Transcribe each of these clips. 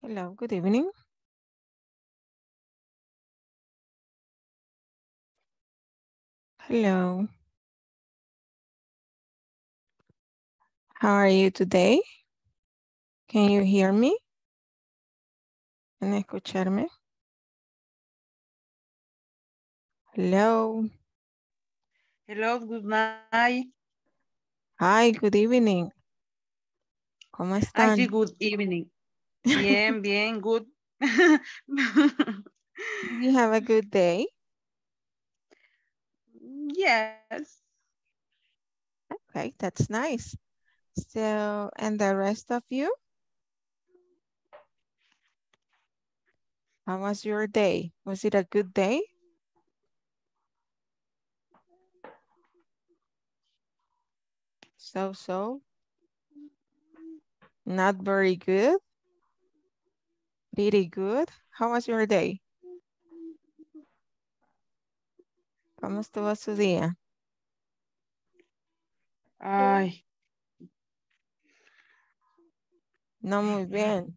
Hello, good evening. Hello. How are you today? Can you hear me? ¿Pueden escucharme? Hello. Hello, good night. Hi, good evening. ¿Cómo Sí, están? good evening. Bien, bien, good. Did you have a good day? Yes. Okay, that's nice. So, and the rest of you? How was your day? Was it a good day? So. Not very good? Pretty good? How was your day? ¿Cómo estuvo su día? Ay, No muy bien.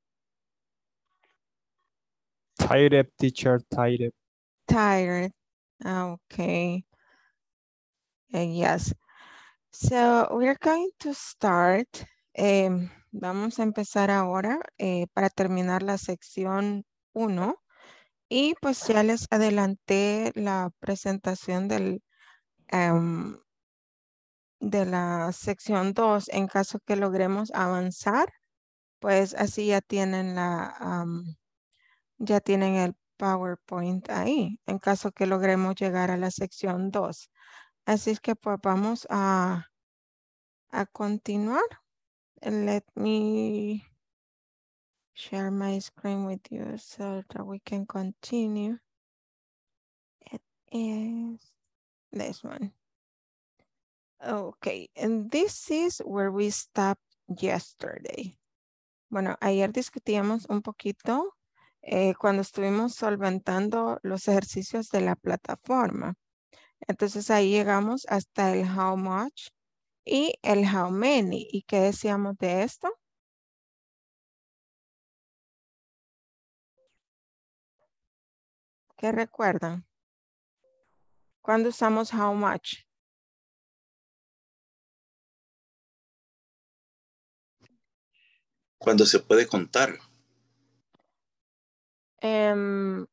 Tired, teacher, tired. Tired. Okay. Yes. So we're going to start. Vamos a empezar ahora para terminar la sección 1 y pues ya les adelanté la presentación de la sección 2 en caso que logremos avanzar, pues así ya tienen ya tienen el PowerPoint ahí en caso que logremos llegar a la sección 2. Así es que pues vamos a continuar. Let me share my screen with you so that we can continue. It is this one. Okay, and this is where we stopped yesterday. Bueno, ayer discutíamos un poquito cuando estuvimos solventando los ejercicios de la plataforma. Entonces ahí llegamos hasta el how much y el how many. ¿Y qué decíamos de esto? ¿Qué recuerdan? ¿Cuándo usamos how much? Cuando se puede contar. Em,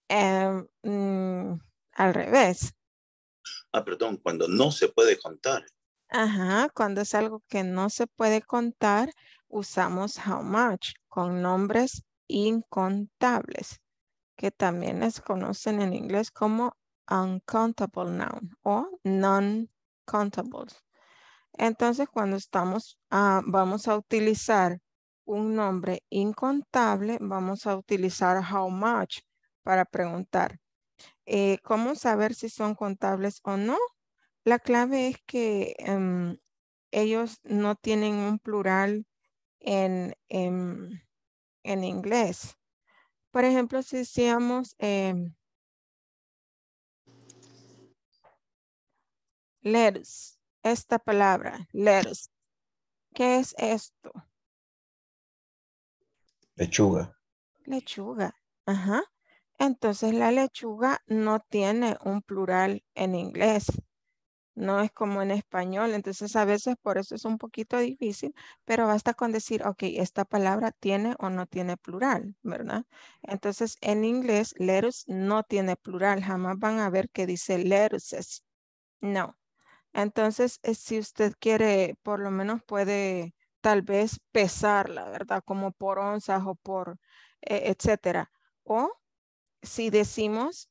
al revés. Perdón, cuando no se puede contar. Ajá, cuando es algo que no se puede contar, usamos how much con nombres incontables, que también les conocen en inglés como uncountable noun o non-countables. Entonces, cuando vamos a utilizar un nombre incontable, vamos a utilizar how much para preguntar. ¿Cómo saber si son contables o no? La clave es que ellos no tienen un plural en inglés. Por ejemplo, si decíamos lettuce, esta palabra, lettuce, ¿qué es esto? Lechuga. Lechuga. Ajá. Entonces la lechuga no tiene un plural en inglés. No es como en español. Entonces a veces por eso es un poquito difícil, pero basta con decir, ok, esta palabra tiene o no tiene plural, ¿verdad? Entonces en inglés, lettuce no tiene plural. Jamás van a ver que dice lettuces. No. Entonces, si usted quiere, por lo menos puede tal vez pesarla, ¿verdad? Como por onzas o por, etcétera. O si decimos,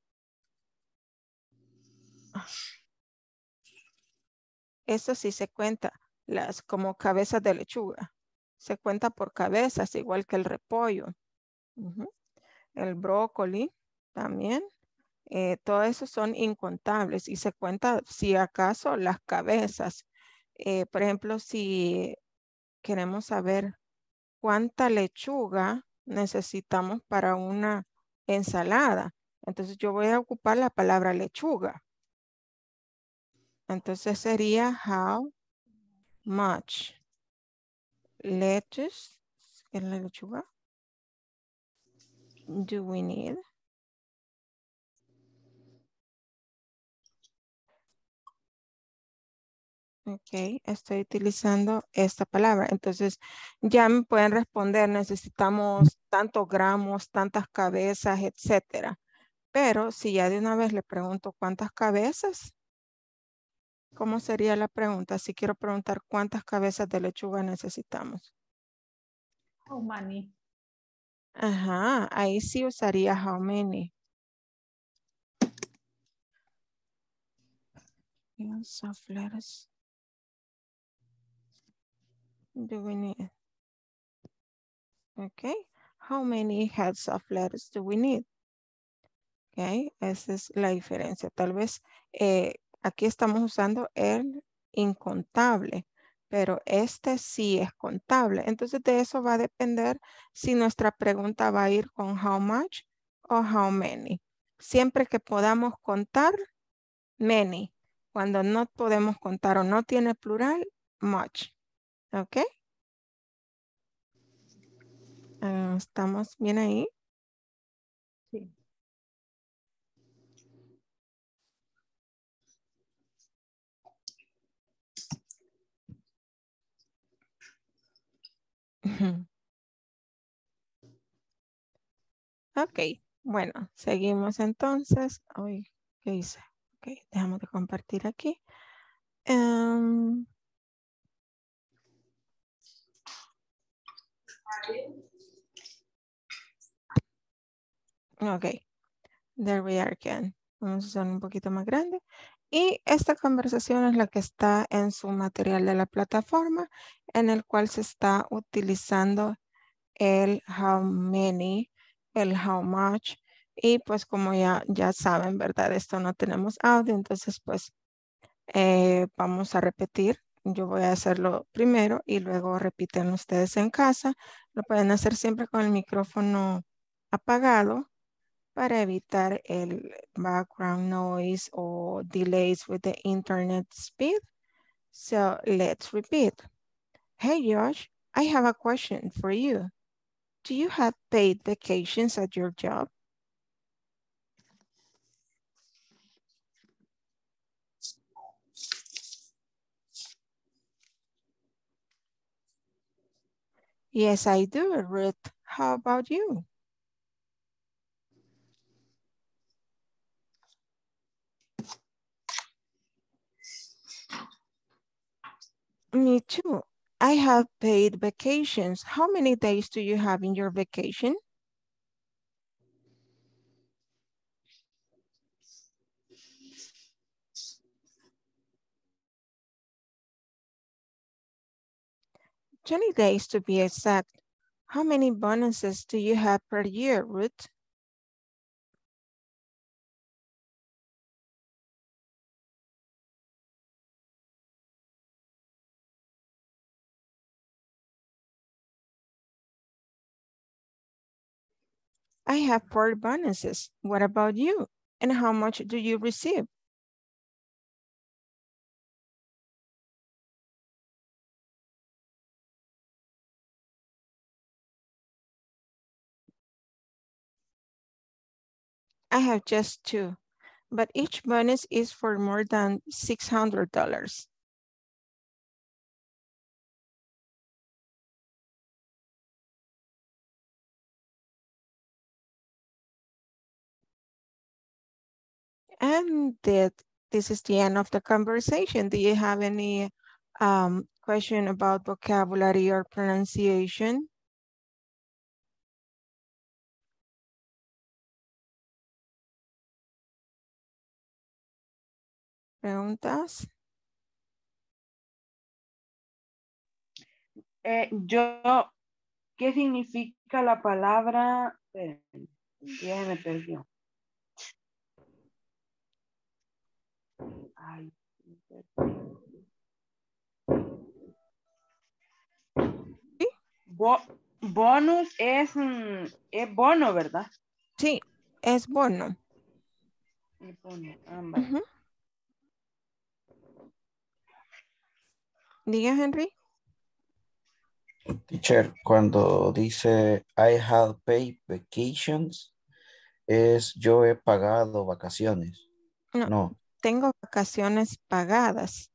eso sí se cuenta, las como cabezas de lechuga. Se cuenta por cabezas, igual que el repollo. Ujú. El brócoli también. Todo eso son incontables y se cuenta si acaso las cabezas. Por ejemplo, si queremos saber cuánta lechuga necesitamos para una ensalada. Entonces yo voy a ocupar la palabra lechuga. Entonces sería how much lettuce, ¿qué es la lechuga? do we need? Ok, estoy utilizando esta palabra. Entonces, ya me pueden responder, necesitamos tantos gramos, tantas cabezas, etcétera. Pero si ya de una vez le pregunto cuántas cabezas, ¿cómo sería la pregunta? Si quiero preguntar cuántas cabezas de lechuga necesitamos. How many? Ajá, ahí sí usaría how many. Yes, of lettuce. Do we need? Okay. How many heads of lettuce do we need? Okay. Esa es la diferencia. Tal vez aquí estamos usando el incontable, pero este sí es contable. Entonces de eso va a depender si nuestra pregunta va a ir con how much o how many. Siempre que podamos contar, many. Cuando no podemos contar o no tiene plural, much. ¿Ok? ¿Estamos bien ahí? Sí. Ok, bueno, seguimos entonces. Uy, ¿qué hice? Ok, dejamos de compartir aquí. Ok, there we are again. Vamos a hacer un poquito más grande. Y esta conversación es la que está en su material de la plataforma, en el cual se está utilizando el how many, el how much. Y pues como ya saben, ¿verdad? Esto no tenemos audio, entonces pues vamos a repetir. Yo voy a hacerlo primero y luego repiten ustedes en casa. Lo pueden hacer siempre con el micrófono apagado para evitar el background noise or delays with the internet speed. So let's repeat. Hey Josh, I have a question for you. Do you have paid vacations at your job? Yes, I do, Ruth. How about you? Me too. I have paid vacations. How many days do you have in your vacation? "20 days to be exact. How many bonuses do you have per year, Ruth?" "I have 4 bonuses. What about you? And how much do you receive?" "I have just 2, but each bonus is for more than $600. And this is the end of the conversation. Do you have any question about vocabulary or pronunciation? ¿Preguntas? ¿Qué significa la palabra? Espérenme, ya me perdió. Ay, ¿Sí? Bonus es bono, ¿verdad? Sí, es bono. Es bono, vale. Ujú. Diga, Henry. Teacher, cuando dice I have paid vacations, es yo he pagado vacaciones. No, No. tengo vacaciones pagadas.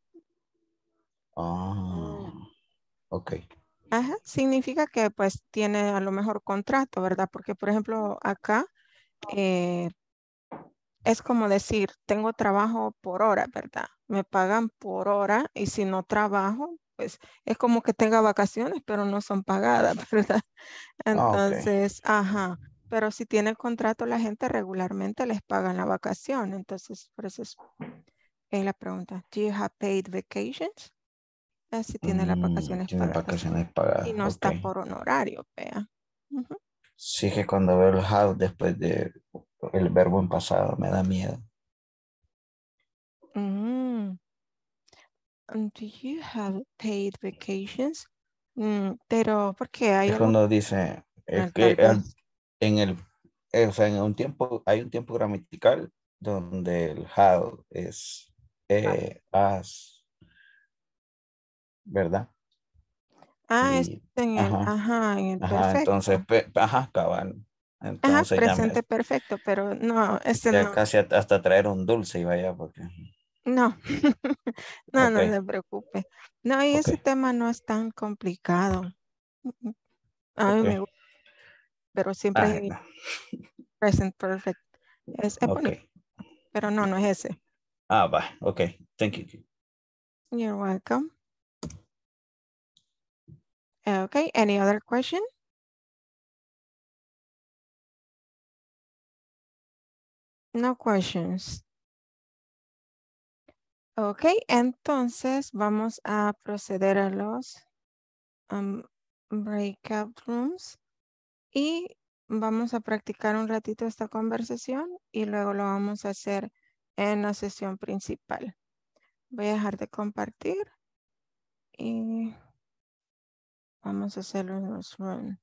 Ah, ok. Ajá, significa que pues tiene a lo mejor contrato, ¿verdad? Porque por ejemplo acá eh, es como decir, tengo trabajo por hora, ¿verdad? Me pagan por hora y si no trabajo, pues es como que tenga vacaciones, pero no son pagadas, ¿verdad? Ah, ok. Entonces, ajá, pero si tiene contrato la gente regularmente les pagan la vacación, entonces por eso es la pregunta. Do you have paid vacations? Si tiene las vacaciones Tiene pagadas vacaciones y pagadas. no Ok. está por honorario, vea. Ujú. Sí que cuando veo el have después de el verbo en pasado me da miedo. Mm. Do you have paid vacations? Pero, ¿por qué? ¿Hay Es algo? cuando dice, es que Tal vez. en el, o sea, en un tiempo, hay un tiempo gramatical donde el have es as, ¿verdad? Es Y, en el, ajá, en el ajá, entonces, perfecto. ajá, cabal. Ajá, Entonces presente perfecto, pero no, ese ya no. casi hasta traer un dulce y vaya, porque, No, no, ok, no se preocupe. No, y ok, ese tema no es tan complicado. Mm, A mí ok. me gusta, pero Ay, siempre es no, present perfect. Es ok. bonito, pero no, no es ese. Ah, va, ok, thank you. You're welcome. Okay, any other question? No questions. Ok, entonces vamos a proceder a los breakout rooms y vamos a practicar un ratito esta conversación y luego lo vamos a hacer en la sesión principal. Voy a dejar de compartir y vamos a hacerlo en los rooms.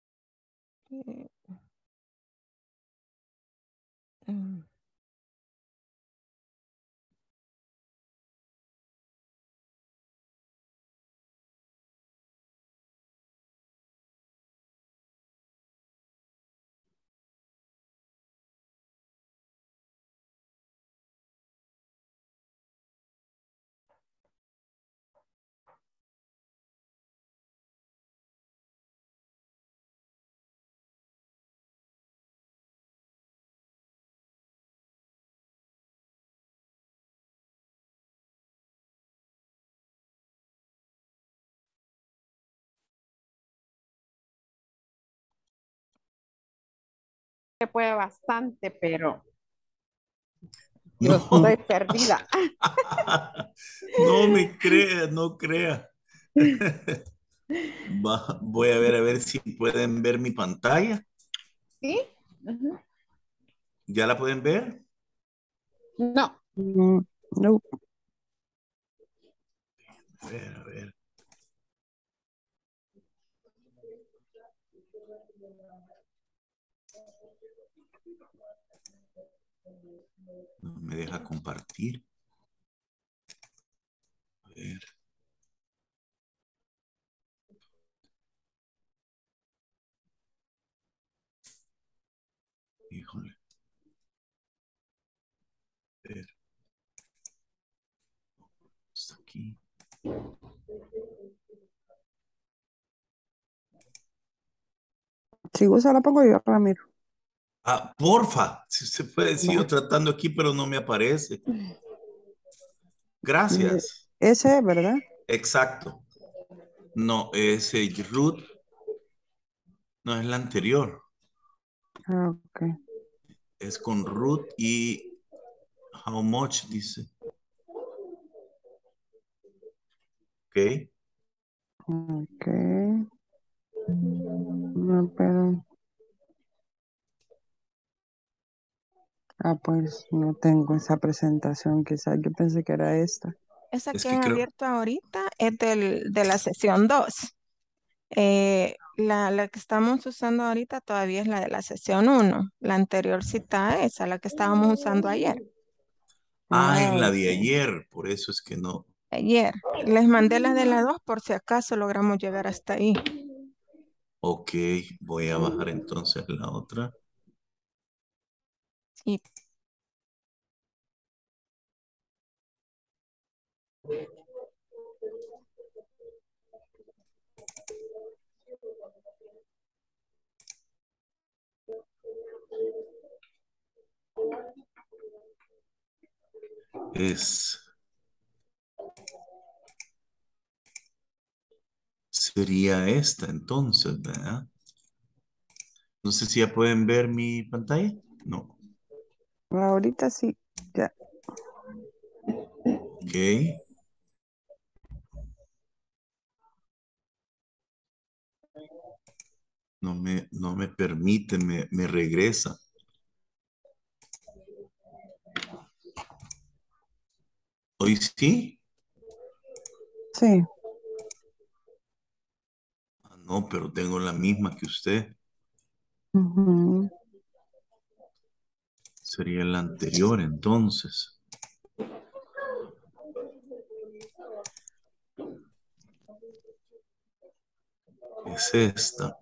Se puede bastante, pero yo No, estoy perdida. no me crea, no crea. Voy a ver si pueden ver mi pantalla. ¿Sí? Ujú. ¿Ya la pueden ver? No. No. A ver, a ver. No me deja compartir. A ver. Híjole. A ver. Está aquí. Si gusta la pongo yo, Ramiro. Ah, porfa, si usted puede, sigo Va. tratando aquí, pero no me aparece. Mire, Gracias. ese, ¿verdad? Exacto. No, ese root no es la anterior. Ah, ok. Es con root y how much, dice. Ok. Ok. No, pero... Ah, pues no tengo esa presentación, quizás yo pensé que era esta. Esa Es que que he creo. abierto ahorita es de la sesión 2. La que estamos usando ahorita todavía es la de la sesión 1. La anterior cita esa, la que estábamos usando ayer. Ah, es Ah, la de ok. ayer, por eso es que no. Ayer. Les mandé la de la 2 por si acaso logramos llegar hasta ahí. Ok, voy a bajar entonces la otra. Sí. Sería esta entonces, ¿verdad? No sé si ya pueden ver mi pantalla. No. Ahorita sí, ya. Ok. No me permite, me regresa. ¿Hoy sí? Sí. Ah, no, pero tengo la misma que usted. Ujú. Sería la anterior entonces. Es esta.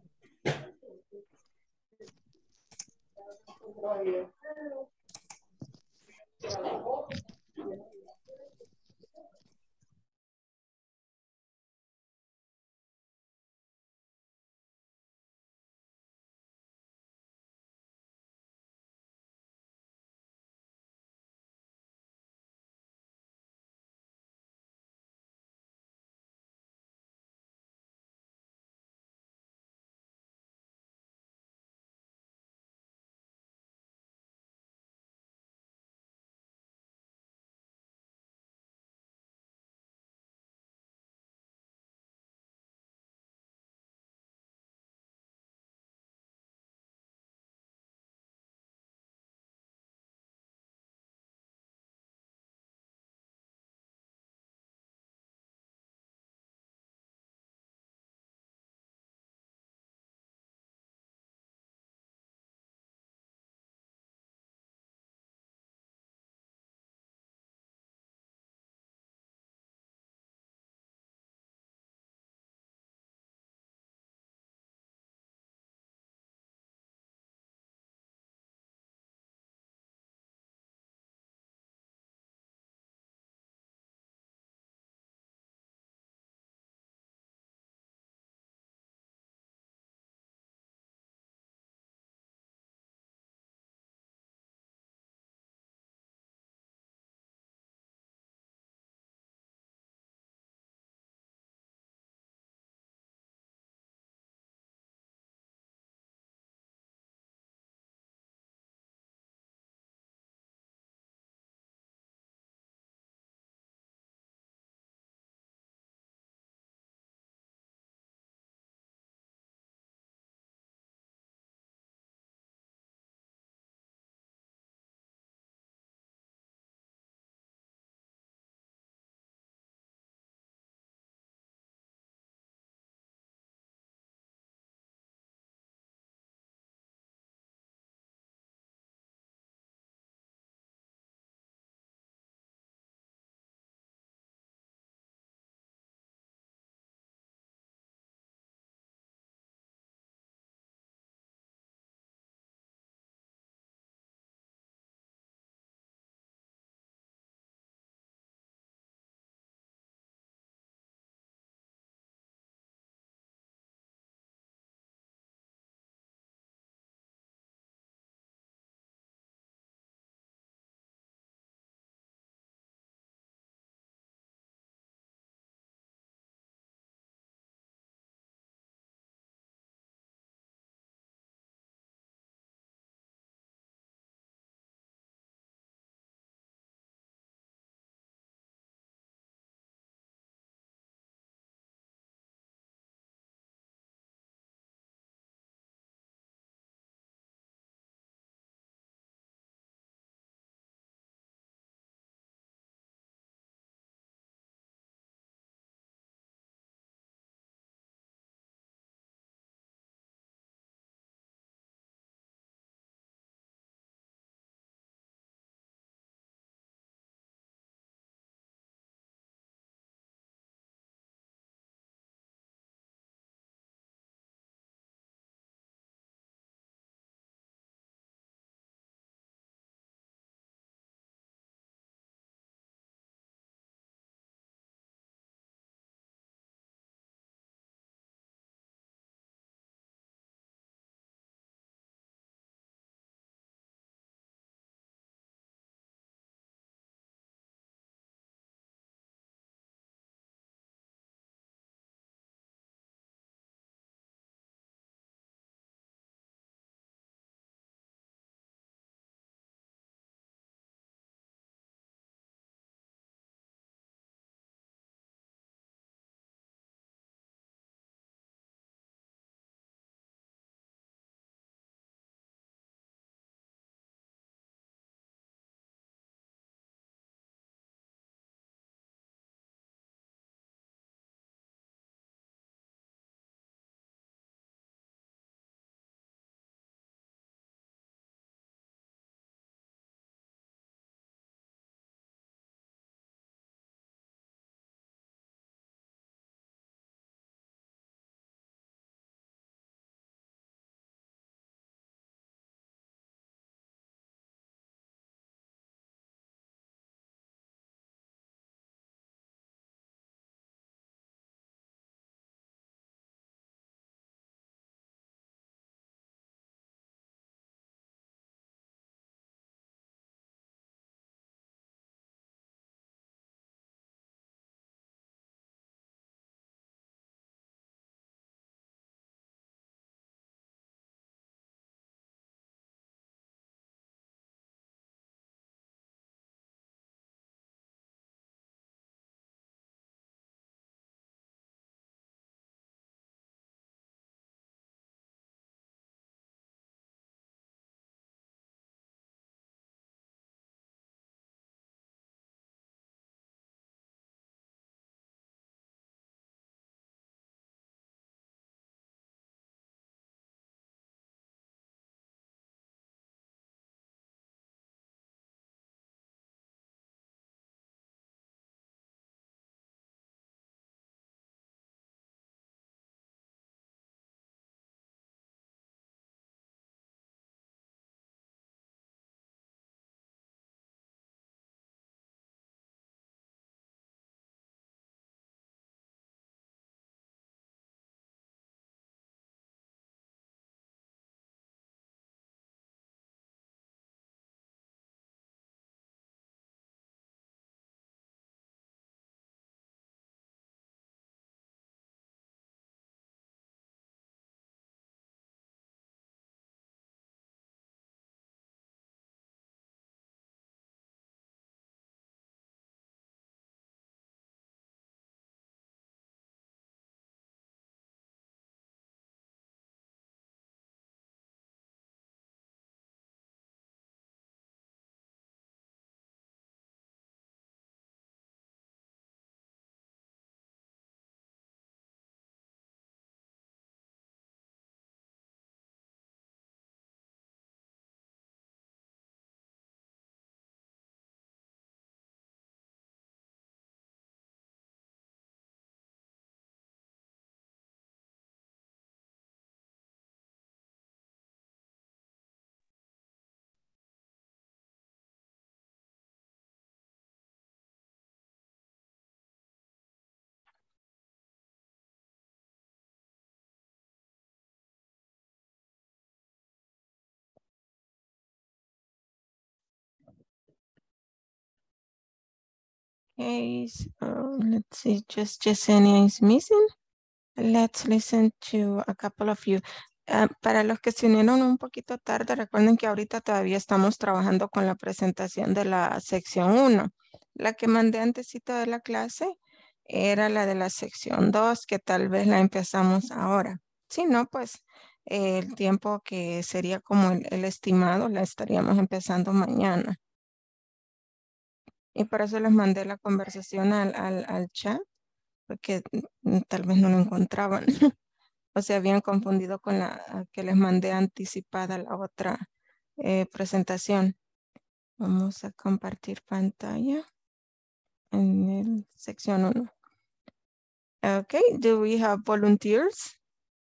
Okay, so let's see, just Yesenia is missing. Let's listen to a couple of you. Para los que se unieron un poquito tarde, recuerden que ahorita todavía estamos trabajando con la presentación de la sección 1. La que mandé antesito de la clase era la de la sección 2, que tal vez la empezamos ahora. Si no, pues el tiempo que sería como el estimado la estaríamos empezando mañana. Y por eso les mandé la conversación al chat, porque tal vez no lo encontraban. O se habían confundido con la que les mandé anticipada la otra presentación. Vamos a compartir pantalla en el sección 1. Okay, do we have volunteers?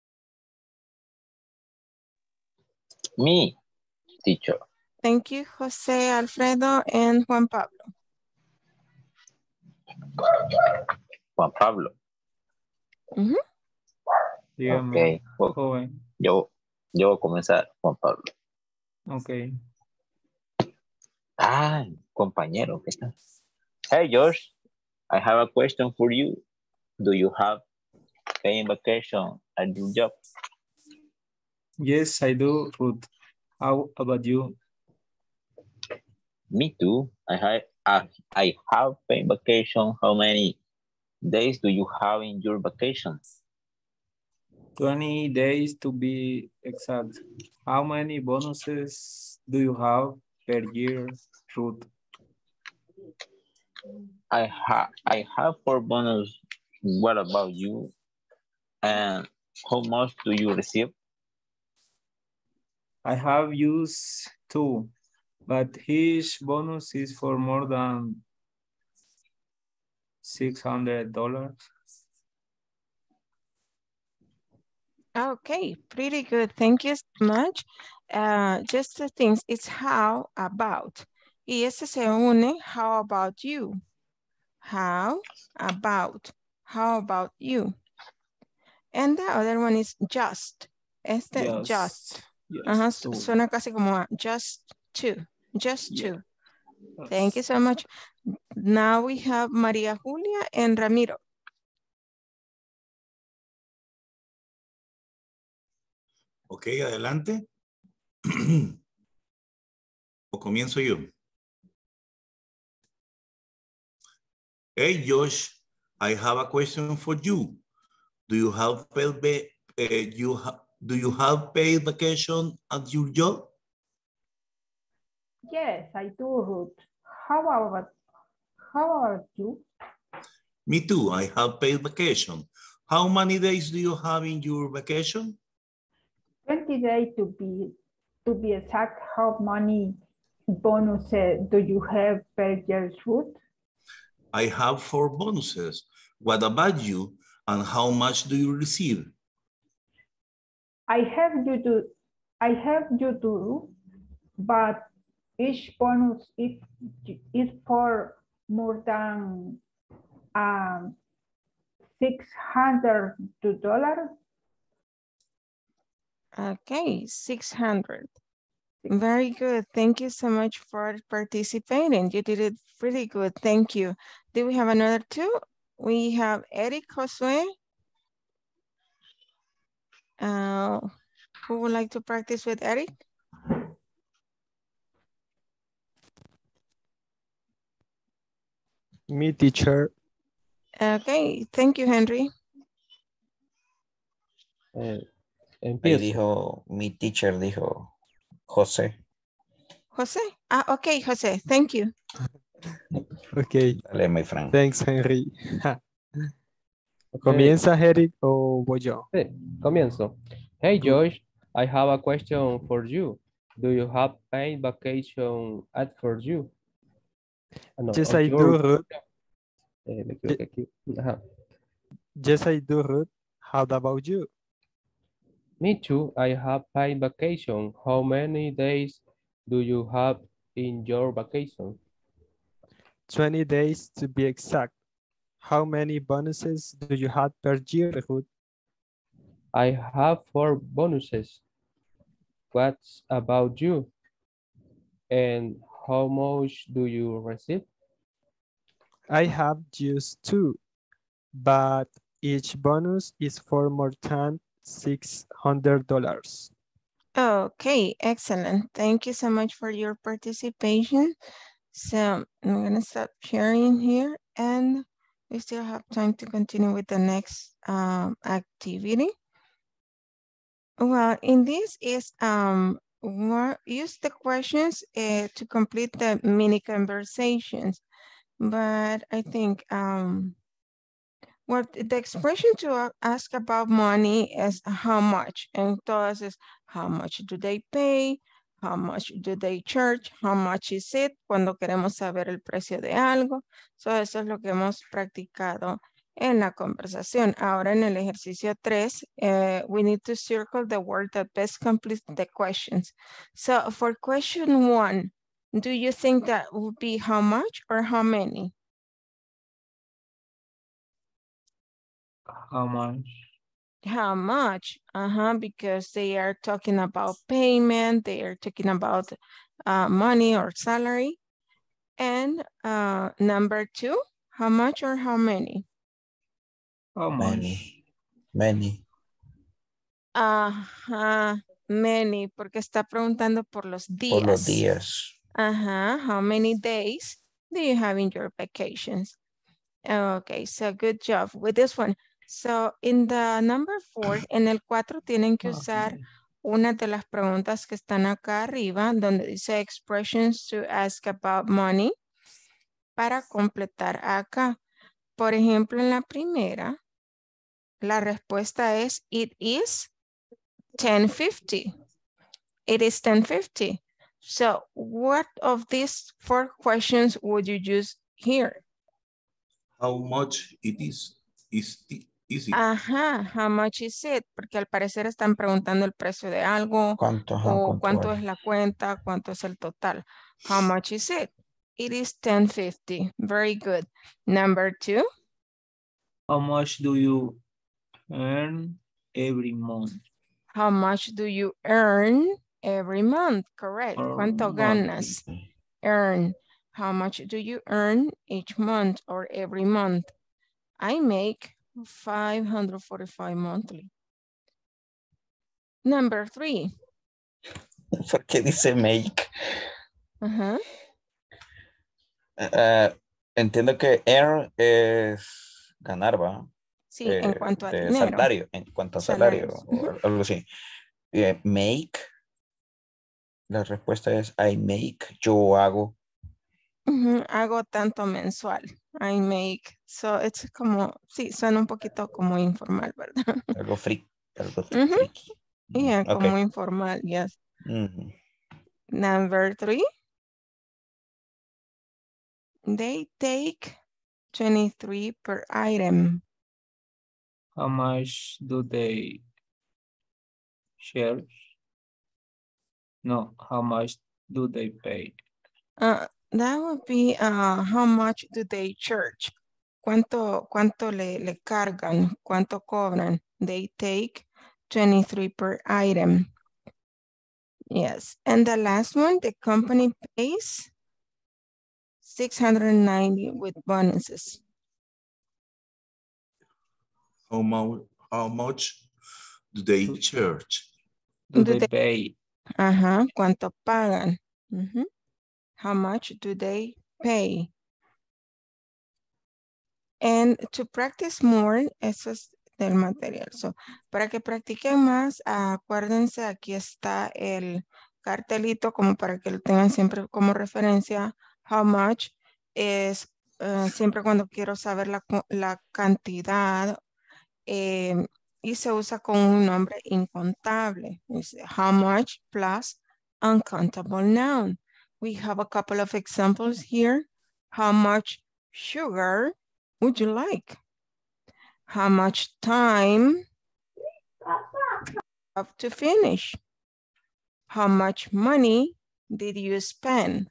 Me, teacher. Thank you, José, Alfredo, and Juan Pablo. Juan Pablo. Dígame, Ok. joven. Yo voy a comenzar, Juan Pablo. Ok. Ah, compañero, ¿qué tal? Hey, Josh, I have a question for you. Do you have paying vacation at your job? Yes, I do, Ruth. How about you? Me too. I have paid vacation. How many days do you have in your vacations? 20 days to be exact. How many bonuses do you have per year, Ruth? I have 4 bonus. What about you? And how much do you receive? I have used 2, but each bonus is for more than $600. Okay, pretty good. Thank you so much. Just the things, it's how about. Y ese se une, how about you? How about you? And the other one is just. Just. Ajá, suena casi como a just two. Just two. Yes. Thank you so much. Now we have Maria Julia and Ramiro. Ok, adelante. ¿O comienzo yo? Hey, Josh, I have a question for you. Do you have paid vacation at your job? Yes, I do, Ruth. How about you? Me too. I have paid vacation. How many days do you have in your vacation? 20 days to be exact. How many bonuses do you have per year, Ruth? I have 4 bonuses. What about you? And how much do you receive? I have you too, but each bonus is for more than $600. Okay, 600. Very good. Thank you so much for participating. You did it really good. Thank you. Do we have another 2? We have Eric Josue. Who would like to practice with Eric? Me, teacher. Okay, thank you, Henry. Ahí Empiezo. dijo, mi teacher dijo, José. Jose? Okay, Jose, thank you. Ok, Dale, my friend. thanks, Henry. Okay. ¿Comienza Eric o voy yo? Sí, comienzo. Hey, Josh, I have a question for you. Do you have paid vacation at for you? No, Yes, on I do, your- Ruth. Me equivoqué aquí. Ajá. Yes, I do, Ruth. How about you? Me too. I have paid vacation. How many days do you have in your vacation? 20 days to be exact. How many bonuses do you have per year, Ruth? I have 4 bonuses. What's about you? And how much do you receive? I have just 2, but each bonus is for more than $600. Okay, excellent. Thank you so much for your participation. So I'm gonna stop sharing here and we still have time to continue with the next activity. Well, in this is use the questions to complete the mini conversations, but I think well, the expression to ask about money is how much. Entonces, how much do they pay? How much do they charge? How much is it? Cuando queremos saber el precio de algo. So, eso es lo que hemos practicado en la conversación. Ahora en el ejercicio 3, we need to circle the word that best completes the questions. So, for question 1, do you think that would be how much or how many? How much? How much? Because they are talking about payment, they are talking about money or salary. And number 2, how much or how many? How much? Many. Many, porque está preguntando por los días. Por los días. How many days do you have in your vacations? Okay, so good job with this one. So, in the number 4, en el 4 tienen que usar una de las preguntas que están acá arriba, donde dice expressions to ask about money, para completar acá. Por ejemplo, en la primera, la respuesta es, it is 10:50. It is 10:50. So, what of these 4 questions would you use here? How much it is it? How much is it? Porque al parecer están preguntando el precio de algo. ¿Cuánto ¿Cuánto es la cuenta? ¿Cuánto es el total? How much is it? It is 10:50. Very good. Number 2. How much do you earn every month? How much do you earn every month? Correct. ¿Cuánto ganas? Earn. How much do you earn each month or every month? I make $545 monthly. Number 3. ¿Por qué dice make? Entiendo que earn es ganar, ¿va? Sí, en cuanto a dinero. Salario, en cuanto a salario o algo así. Make, la respuesta es I make, yo hago. Hago tanto mensual. I make. So, it's como, sí, suena un poquito como informal, ¿verdad? Algo friki. Algo friki. Yeah, como informal, yes. Number 3. They take 23 per item. How much do they charge? No, how much do they pay? That would be how much do they charge? ¿Cuánto le cargan? ¿Cuánto cobran? They take 23 per item. Yes. And the last one, the company pays $690 with bonuses. How much do they charge? Do they pay? ¿Cuánto pagan? How much do they pay? And to practice more, eso es del material. So, para que practiquen más, acuérdense, aquí está el cartelito como para que lo tengan siempre como referencia. How much es siempre cuando quiero saber la cantidad y se usa con un nombre incontable. Dice, how much plus uncountable noun. We have a couple of examples here. How much sugar would you like? How much time have to finish? How much money did you spend?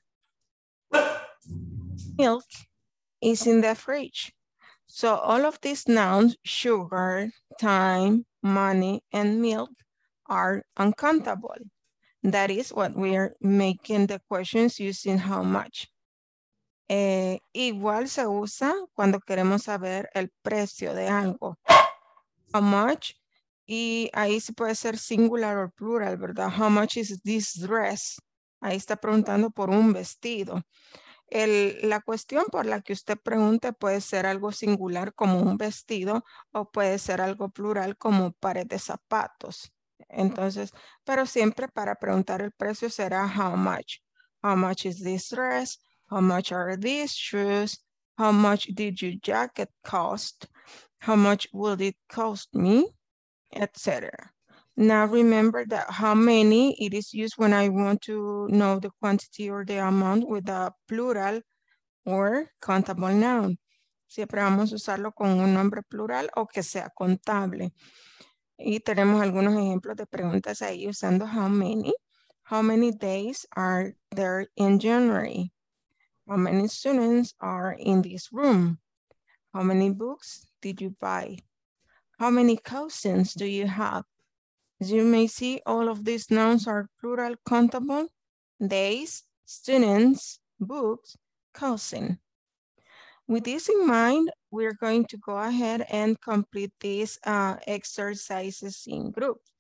Milk is in the fridge. So all of these nouns, sugar, time, money, and milk are uncountable. That is what we are making the questions using how much. Igual se usa cuando queremos saber el precio de algo. How much? Y ahí sí puede ser singular o plural, ¿verdad? How much is this dress? Ahí está preguntando por un vestido. La cuestión por la que usted pregunte puede ser algo singular como un vestido o puede ser algo plural como pares de zapatos. Entonces, pero siempre para preguntar el precio será how much. How much is this dress? How much are these shoes? How much did your jacket cost? How much will it cost me? Etc. Now remember that how many it is used when I want to know the quantity or the amount with a plural or countable noun. Siempre vamos a usarlo con un nombre plural o que sea contable. Y tenemos algunos ejemplos de preguntas ahí usando how many. How many days are there in January? How many students are in this room? How many books did you buy? How many cousins do you have? As you may see, all of these nouns are plural countable. Days, students, books, cousin. With this in mind, we're going to go ahead and complete these exercises in groups.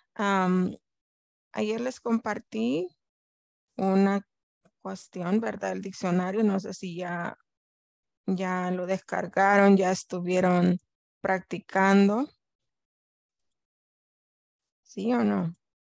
Ayer les compartí una cuestión, ¿verdad? El diccionario, no sé si ya lo descargaron, ya estuvieron practicando. ¿Sí o no?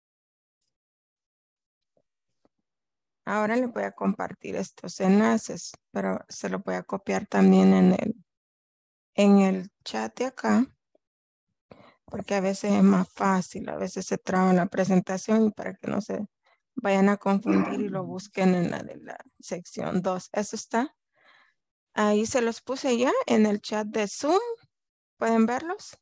Ahora les voy a compartir estos enlaces, pero se los voy a copiar también en el chat de acá, porque a veces es más fácil, a veces se traba la presentación y para que no se vayan a confundir y lo busquen en la de la sección 2. Eso está. Ahí se los puse ya en el chat de Zoom. ¿Pueden verlos?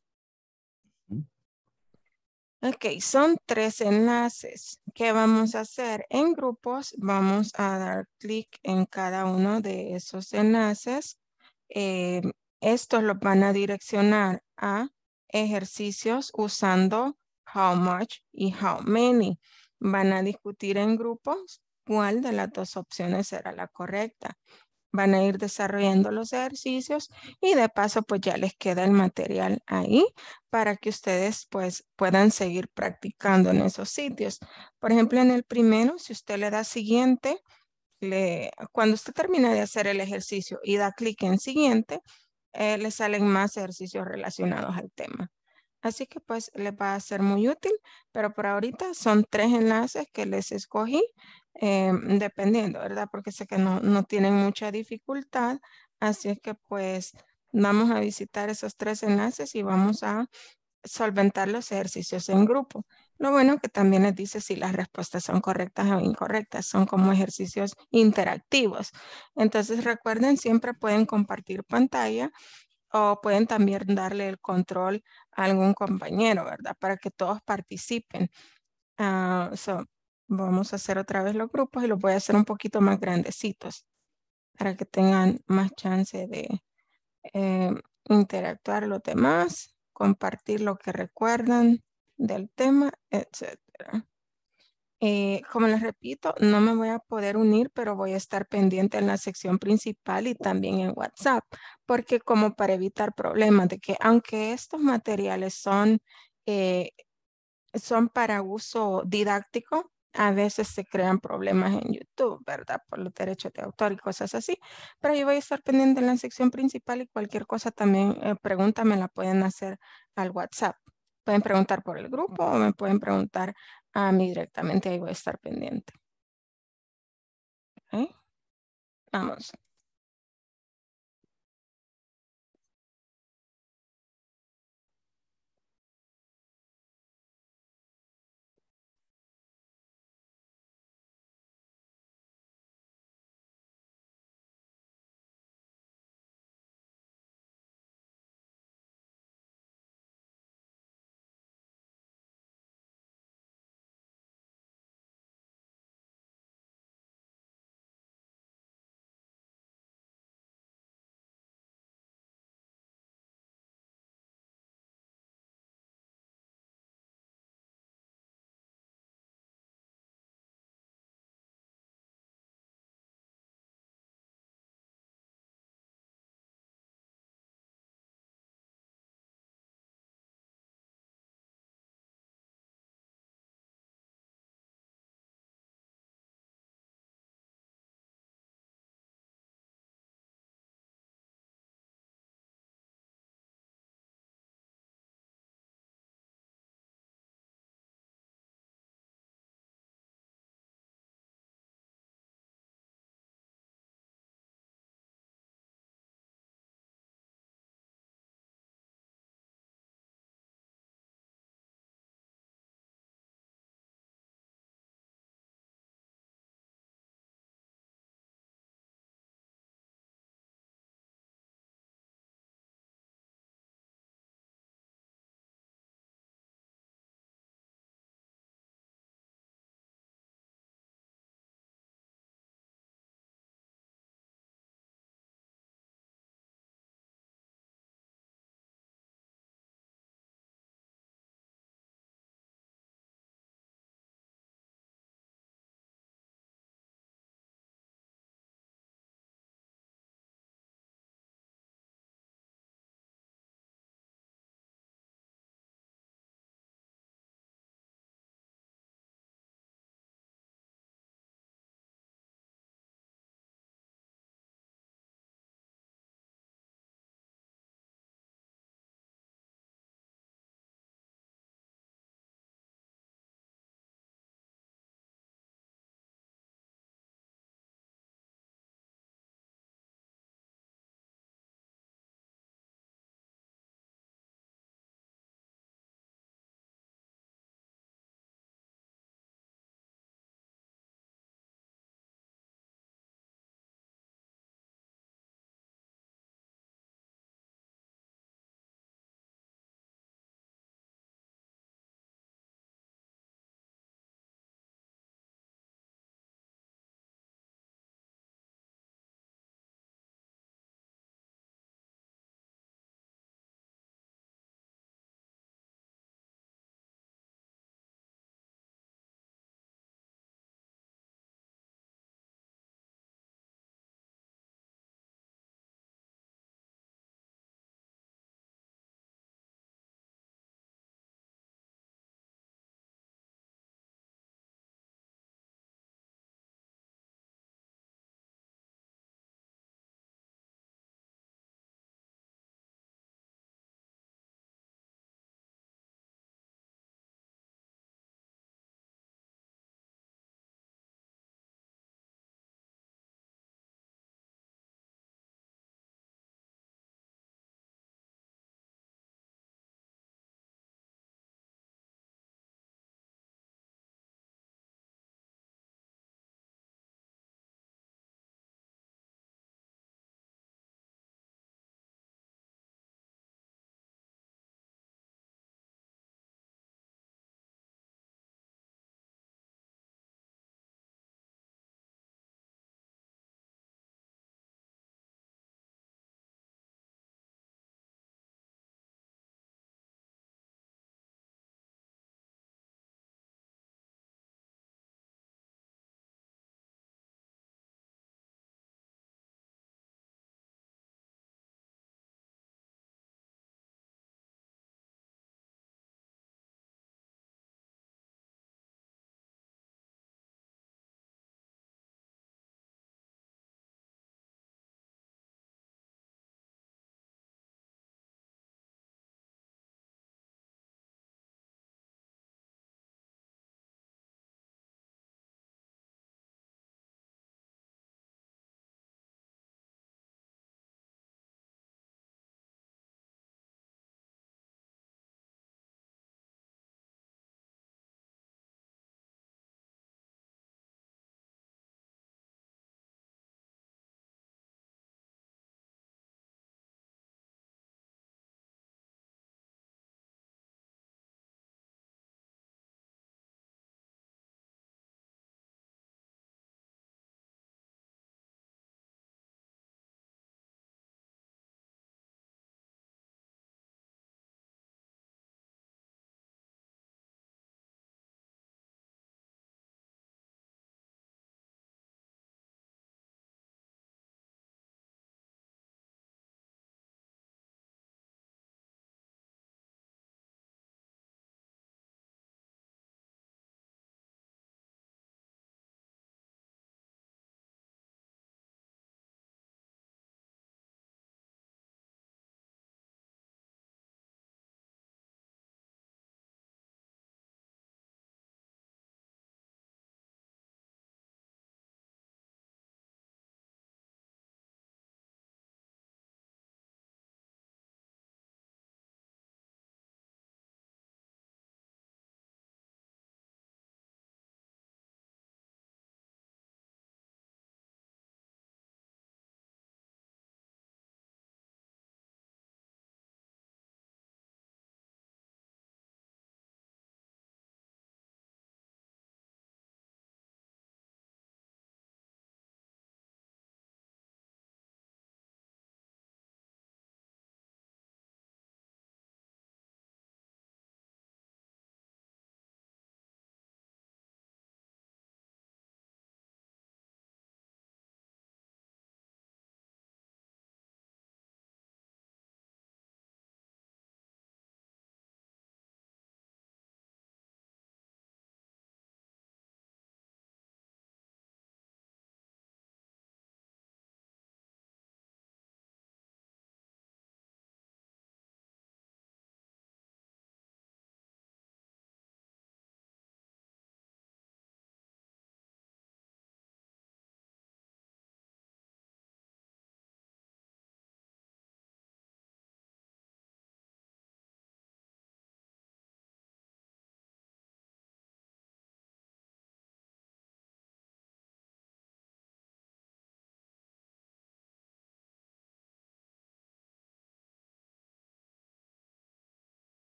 Ok, son 3 enlaces. ¿Qué vamos a hacer? En grupos vamos a dar clic en cada uno de esos enlaces. Estos los van a direccionar a ejercicios usando how much y how many. Van a discutir en grupos cuál de las dos opciones será la correcta. Van a ir desarrollando los ejercicios y de paso pues ya les queda el material ahí para que ustedes pues puedan seguir practicando en esos sitios. Por ejemplo, en el primero, si usted le da siguiente, cuando usted termina de hacer el ejercicio y da clic en siguiente, le salen más ejercicios relacionados al tema. Así que pues les va a ser muy útil, pero por ahorita son 3 enlaces que les escogí, dependiendo, ¿verdad? Porque sé que no tienen mucha dificultad, así es que pues vamos a visitar esos 3 enlaces y vamos a solventar los ejercicios en grupo. Lo bueno que también les dice si las respuestas son correctas o incorrectas, son como ejercicios interactivos. Entonces recuerden, siempre pueden compartir pantalla o pueden también darle el control a algún compañero, ¿verdad? Para que todos participen. Vamos a hacer otra vez los grupos y los voy a hacer un poquito más grandecitos para que tengan más chance de interactuar los demás, compartir lo que recuerdan del tema, etcétera. Como les repito, no me voy a poder unir, pero voy a estar pendiente en la sección principal y también en WhatsApp, porque como para evitar problemas de que aunque estos materiales son para uso didáctico, a veces se crean problemas en YouTube, ¿verdad? Por los derechos de autor y cosas así. Pero yo voy a estar pendiente en la sección principal y cualquier cosa también, pregunta me la pueden hacer al WhatsApp. Pueden preguntar por el grupo o me pueden preguntar a mí directamente, ahí voy a estar pendiente. ¿Ok? Vamos.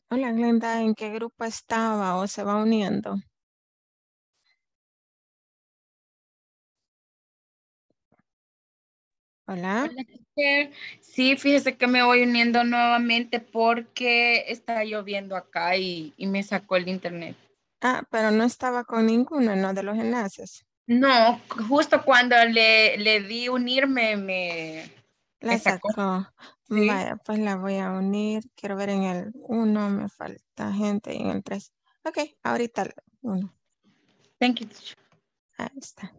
Hola Glenda, ¿en qué grupo estaba o se va uniendo? Hola. Hola, teacher. Sí, fíjese que me voy uniendo nuevamente porque está lloviendo acá y me sacó el internet. Ah, pero no estaba con ninguno, ¿no? De los enlaces. No, justo cuando le di unirme La me sacó. sacó. Sí. Vaya, pues la voy a unir. Quiero ver en el 1, me falta gente y en el 3. Ok, ahorita el 1. Thank you, teacher. Ahí está.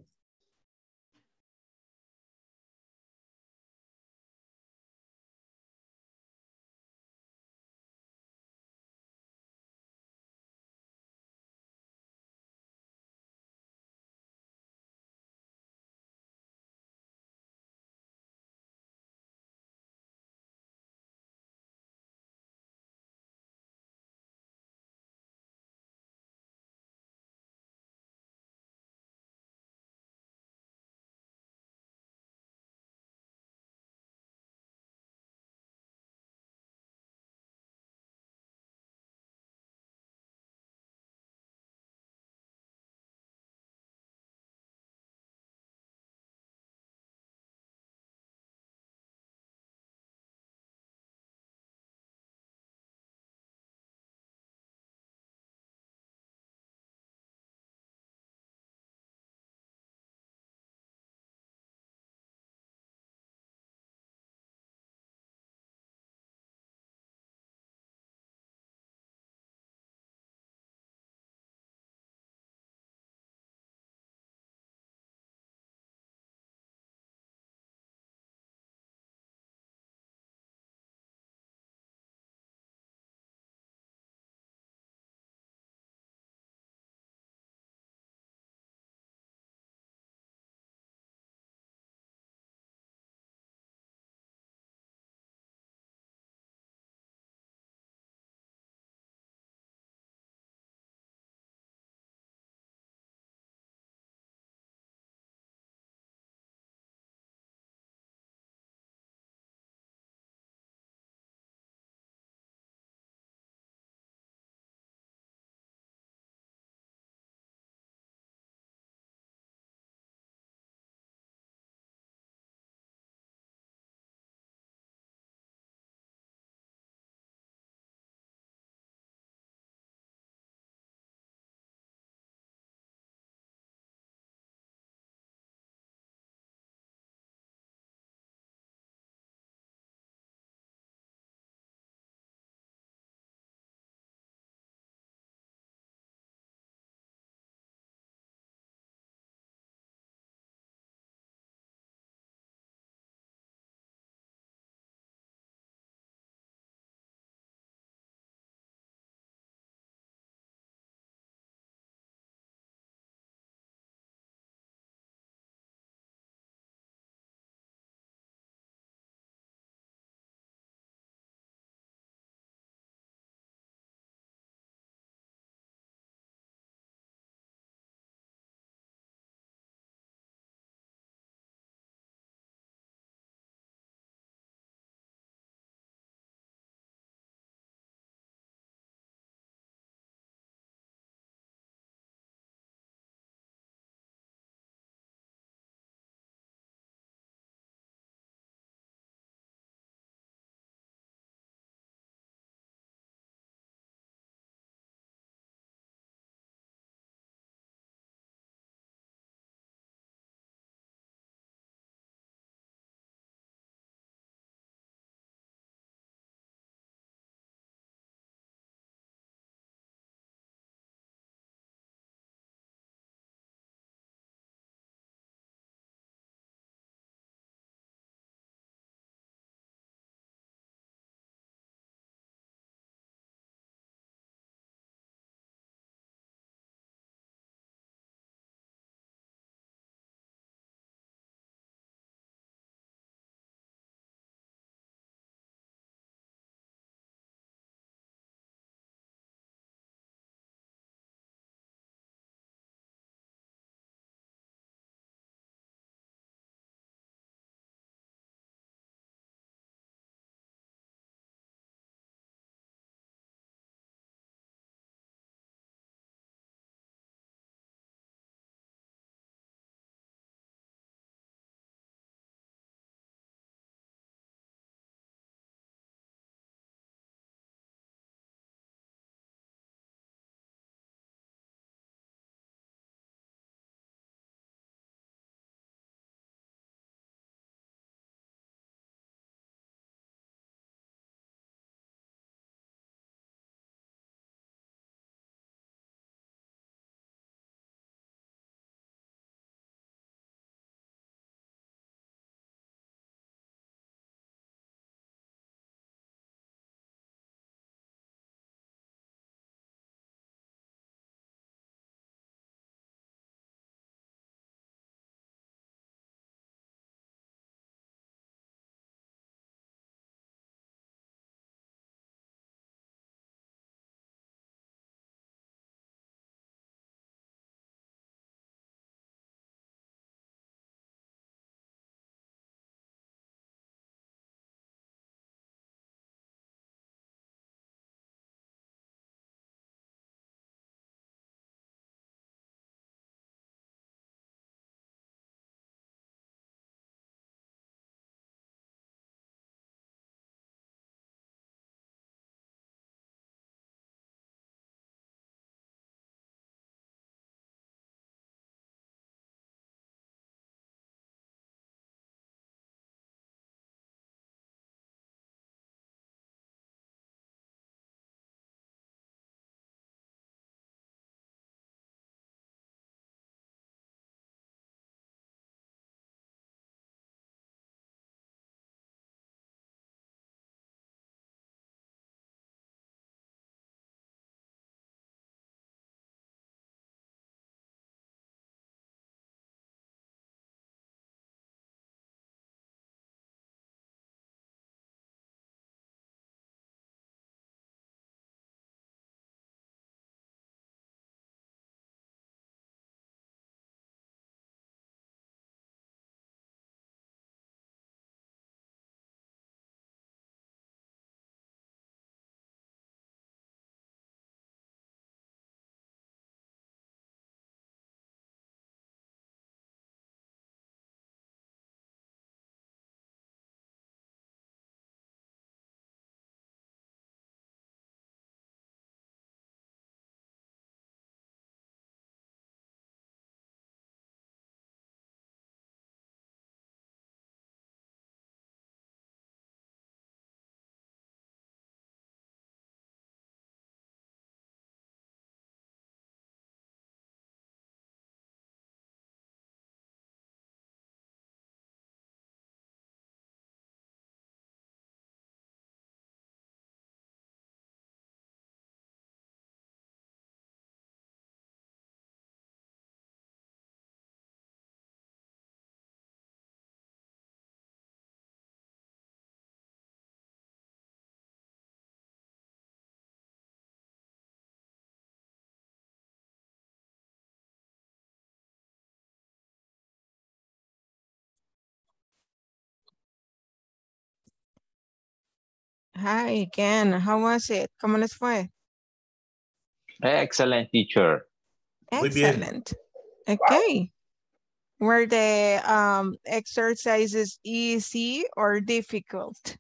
Hi again. How was it? ¿Cómo les fue? Excellent, teacher. Muy bien. Excellent. Okay. Were the exercises easy or difficult?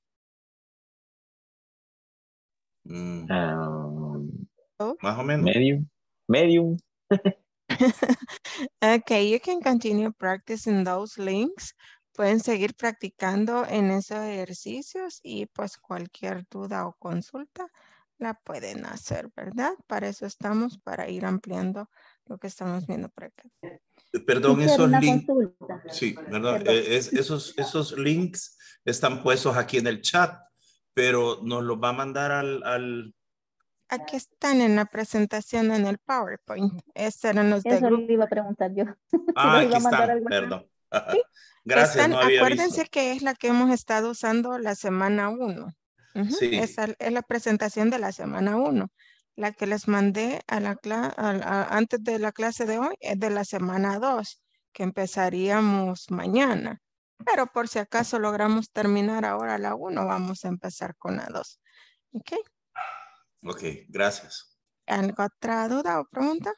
Más o menos. Medium. Okay, you can continue practicing those links. Pueden seguir practicando en esos ejercicios y pues cualquier duda o consulta la pueden hacer, ¿verdad? Para eso estamos, para ir ampliando lo que estamos viendo por acá. Perdón, Teacher, esos una links. consulta. Sí, perdón. Perdón. Esos links están puestos aquí en el chat, pero nos los va a mandar al... Aquí están en la presentación en el PowerPoint. Estos eran los de Eso grupo. le iba a preguntar yo. Ah, Los iba aquí a mandar están, al WhatsApp. perdón. Sí, Gracias, están, no había acuérdense visto. que es la que hemos estado usando la semana 1. Sí. Esa es la presentación de la semana 1. La que les mandé a la antes de la clase de hoy es de la semana 2, que empezaríamos mañana. Pero por si acaso logramos terminar ahora la 1, vamos a empezar con la 2. ¿Ok? Ok, gracias. ¿Alguna otra duda o pregunta?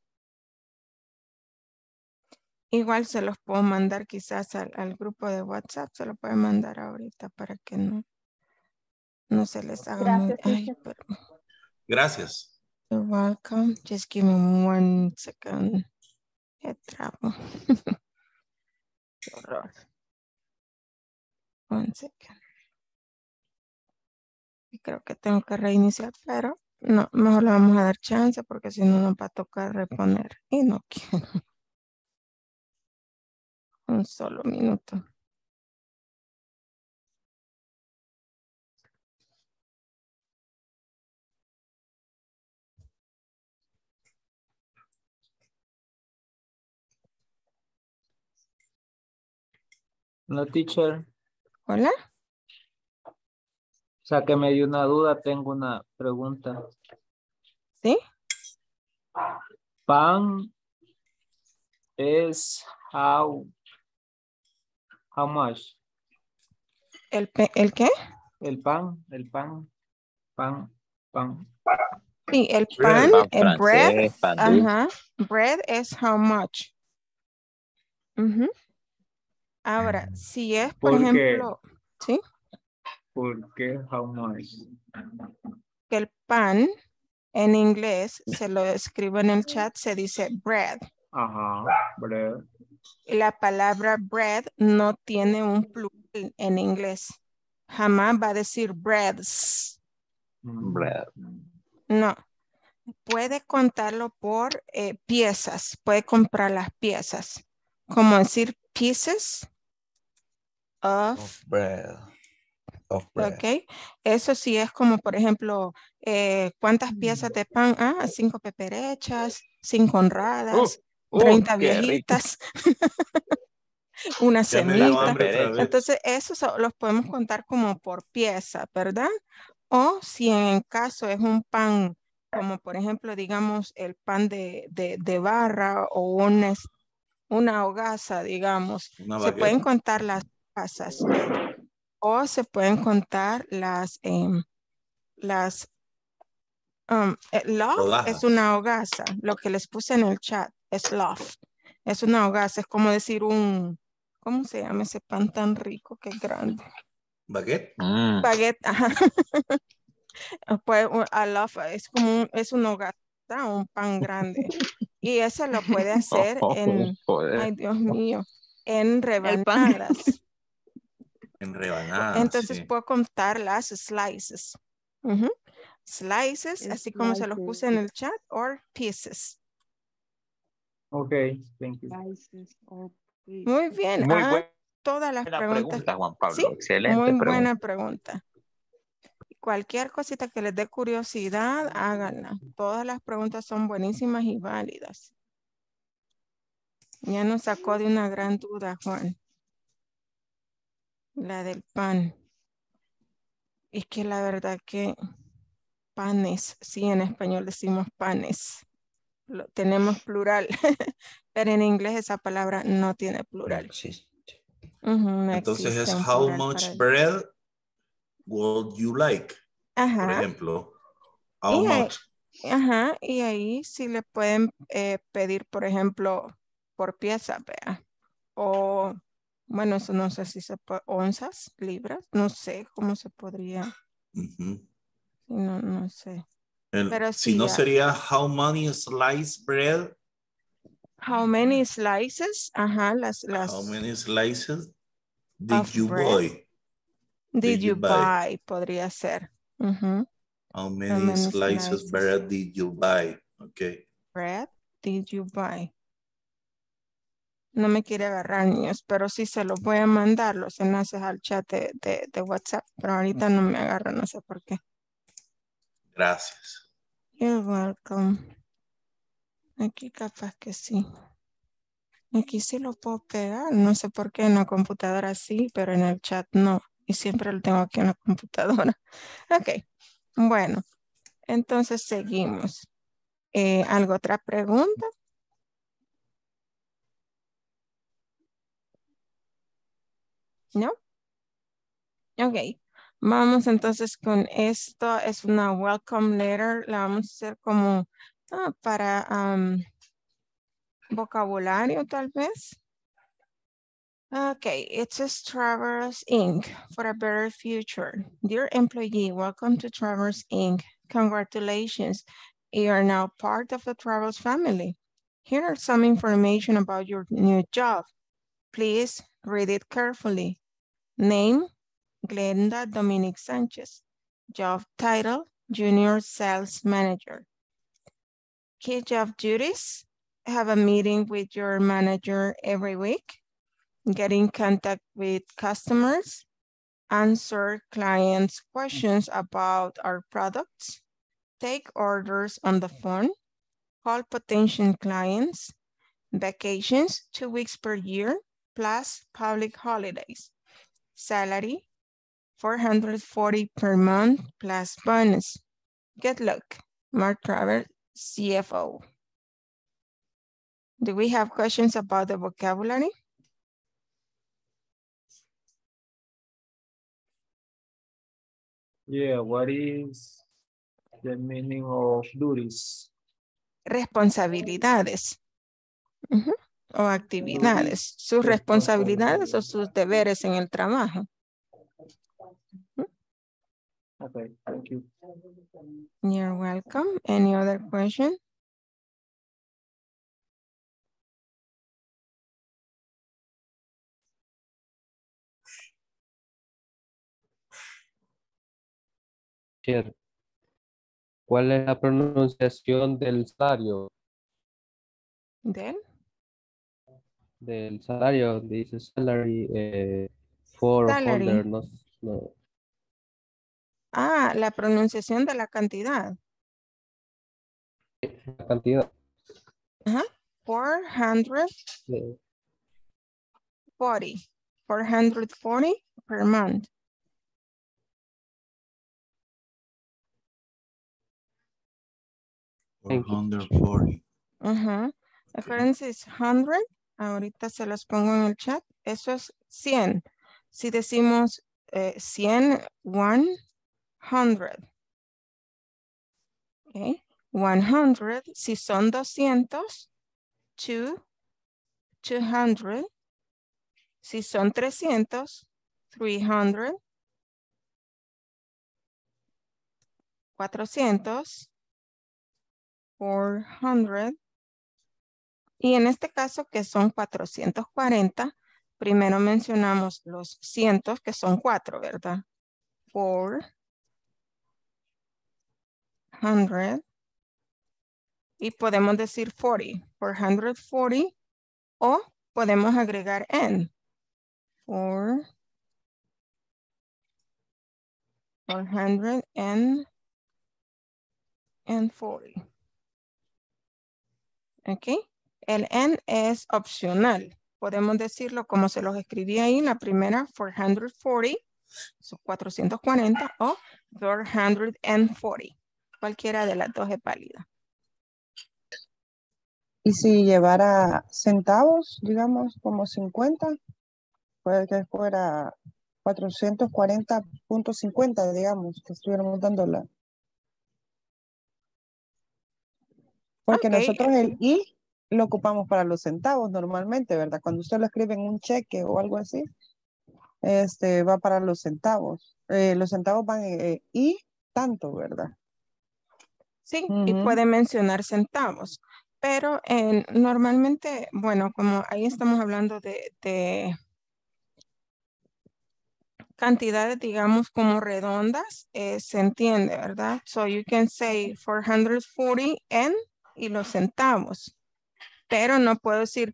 Igual se los puedo mandar quizás al grupo de WhatsApp, se lo pueden mandar ahorita para que no se les haga muy... Gracias, Ay, teacher. pero... Gracias. You're welcome. Just give me 1 second. Qué trabo. Qué horror. 1 second. Y creo que tengo que reiniciar, pero no, mejor le vamos a dar chance porque si no nos va a tocar reponer. Y no quiero. Un solo minuto. No, teacher. Hola. O sea, que me dio una duda, tengo una pregunta. ¿Sí? Pan es how much? ¿El qué? El pan. Sí, el Bread. pan, Pan el bread. francés, pan dulce. Ajá. Bread es how much. Ahora, si es, por ¿Por qué? ejemplo, ¿sí? ¿Por qué how much? Que el pan en inglés, se lo escribo en el chat, se dice bread. Ajá, bread. Y la palabra bread no tiene un plural en inglés. Jamás va a decir breads. Bread. No. Puede contarlo por piezas. Puede comprar las piezas. Como decir pieces of Bread. Ok, eso sí es como, por ejemplo, ¿cuántas piezas de pan? 5 peperechas, 5 honradas, 30 qué rico. viejitas, una Ya me dio semita. hambre otra vez. Entonces, esos los podemos contar como por pieza, ¿verdad? O si en caso es un pan, como por ejemplo, digamos, el pan de barra o una hogaza, digamos, Una se pueden baguette. contar las hogazas. O se pueden contar loaf Rodajas. es una hogaza. Lo que les puse en el chat es loaf. Es una hogaza. Es como decir ¿cómo se llama ese pan tan rico que es grande? Baguette. Baguette, ajá. Pues a loaf es como es una hogaza, un pan grande. Y ese lo puede hacer en, ay Dios mío, en rebanadas. En rebanadas, Entonces sí. puedo contar las slices. Slices, así como se los puse en el chat, or pieces. Ok, thank you. Muy bien. Muy buena Todas las preguntas. pregunta, Juan Pablo. Sí, Excelente muy pregunta. buena pregunta. Cualquier cosita que les dé curiosidad, háganla. Todas las preguntas son buenísimas y válidas. Ya nos sacó de una gran duda, Juan. La del pan. Es que la verdad que panes, sí, en español decimos panes. Tenemos plural, pero en inglés esa palabra no tiene plural. No existe. No Entonces existe es un how plural much para- bread. would you like? Por Ajá. ejemplo, how Y ahí, much? ajá, y ahí sí le pueden pedir, por ejemplo, por pieza, vea. O, bueno, eso no sé si se puede, onzas, libras, no sé cómo se podría, Ujú. no sé. And Pero si sí no ya. sería how many sliced bread? How many slices? Ajá, How many slices did of you bread buy? did you buy? buy? Podría ser. Ujú. How How many many slices slices bread did you buy? Okay. bread did you buy? No me quiere agarrar, niños, pero sí se los voy a mandar los enlaces al chat de WhatsApp, pero ahorita no me agarra, no sé por qué. Gracias. You're welcome. Aquí capaz que sí. Aquí sí lo puedo pegar, no sé por qué en la computadora sí, pero en el chat no. Y siempre lo tengo aquí en la computadora. Ok, bueno, entonces seguimos. ¿Algo otra pregunta? ¿No? Ok, vamos entonces con esto. Es una welcome letter. La vamos a hacer como para vocabulario tal vez. Okay, it says Traverse Inc. for a better future. Dear employee, welcome to Traverse Inc. Congratulations, you are now part of the Traverse family. Here are some information about your new job. Please read it carefully. Name, Glenda Dominic Sanchez. Job title, Junior Sales Manager. Key job duties, have a meeting with your manager every week. Get in contact with customers, answer clients' questions about our products, take orders on the phone, call potential clients, vacations 2 weeks per year, plus public holidays, salary $440 per month plus bonus. Good luck, Mark Travers, CFO. Do we have questions about the vocabulary? Yeah, what is the meaning of duties? Responsabilidades. Ujú. O actividades. Sus responsabilidades o sus deberes en el trabajo. Okay, thank you. You're welcome. Any other question? Teacher, ¿cuál es la pronunciación del salario? ¿Del? Del salario, dice salary, 400, Salary. no. Ah, la pronunciación de la cantidad. La cantidad. Ajá. 440. 440 per month. Thank you. 440. Ajá. Acuérdense, es 100. Ahorita se los pongo en el chat. Eso es 100. Si decimos 100, 100. Okay. 100. Si son 200, 200. Si son 300, 300. 400, 400. Y en este caso que son 440, primero mencionamos los cientos que son 4, ¿verdad? 400. Y podemos decir 40, 440, o podemos agregar n. 440. ¿Ok? El n es opcional. Podemos decirlo como se los escribí ahí, la primera 440, son 440 o 440. Cualquiera de las dos es válida. Y si llevara centavos, digamos, como 50, puede que fuera 440.50, digamos, que estuviéramos dándola. Porque Ok, nosotros el I lo ocupamos para los centavos normalmente, ¿verdad? Cuando usted lo escribe en un cheque o algo así, va para los centavos. Los centavos van y tanto, ¿verdad? sí, y puede mencionar centavos, pero normalmente, bueno, como ahí estamos hablando de cantidades, digamos, como redondas, se entiende, ¿verdad? So you can say 440 y los centavos, pero no puedo decir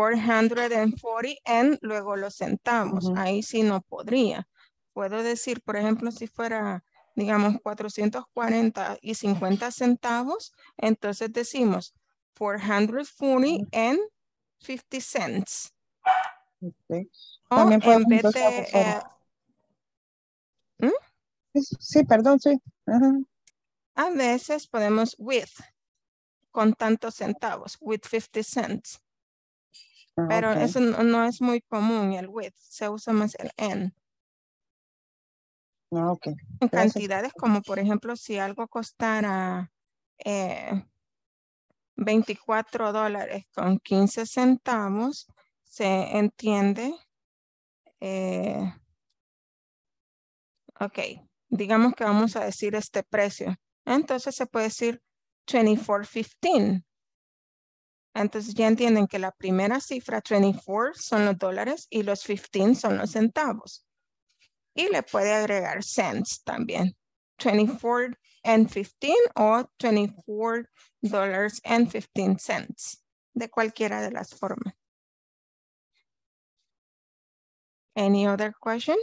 440 luego los centavos. Ahí sí no podría. Puedo decir, por ejemplo, si fuera, digamos, 440 y 50 centavos, entonces decimos 440 and 50 cents. Okay. O También en podemos vez empezar de... sí, perdón, sí. A veces podemos with, con tantos centavos, with 50 cents. Pero Okay. eso no es muy común, el with. Se usa más el en. Ok. En Gracias. cantidades como, por ejemplo, si algo costara $24 con 15 centavos, se entiende. Ok, digamos que vamos a decir este precio. Entonces se puede decir $24.15. Entonces ya entienden que la primera cifra, 24, son los dólares y los 15 son los centavos. Y le puede agregar cents también. 24 and 15 o $24 and 15 cents. De cualquiera de las formas. Any other question?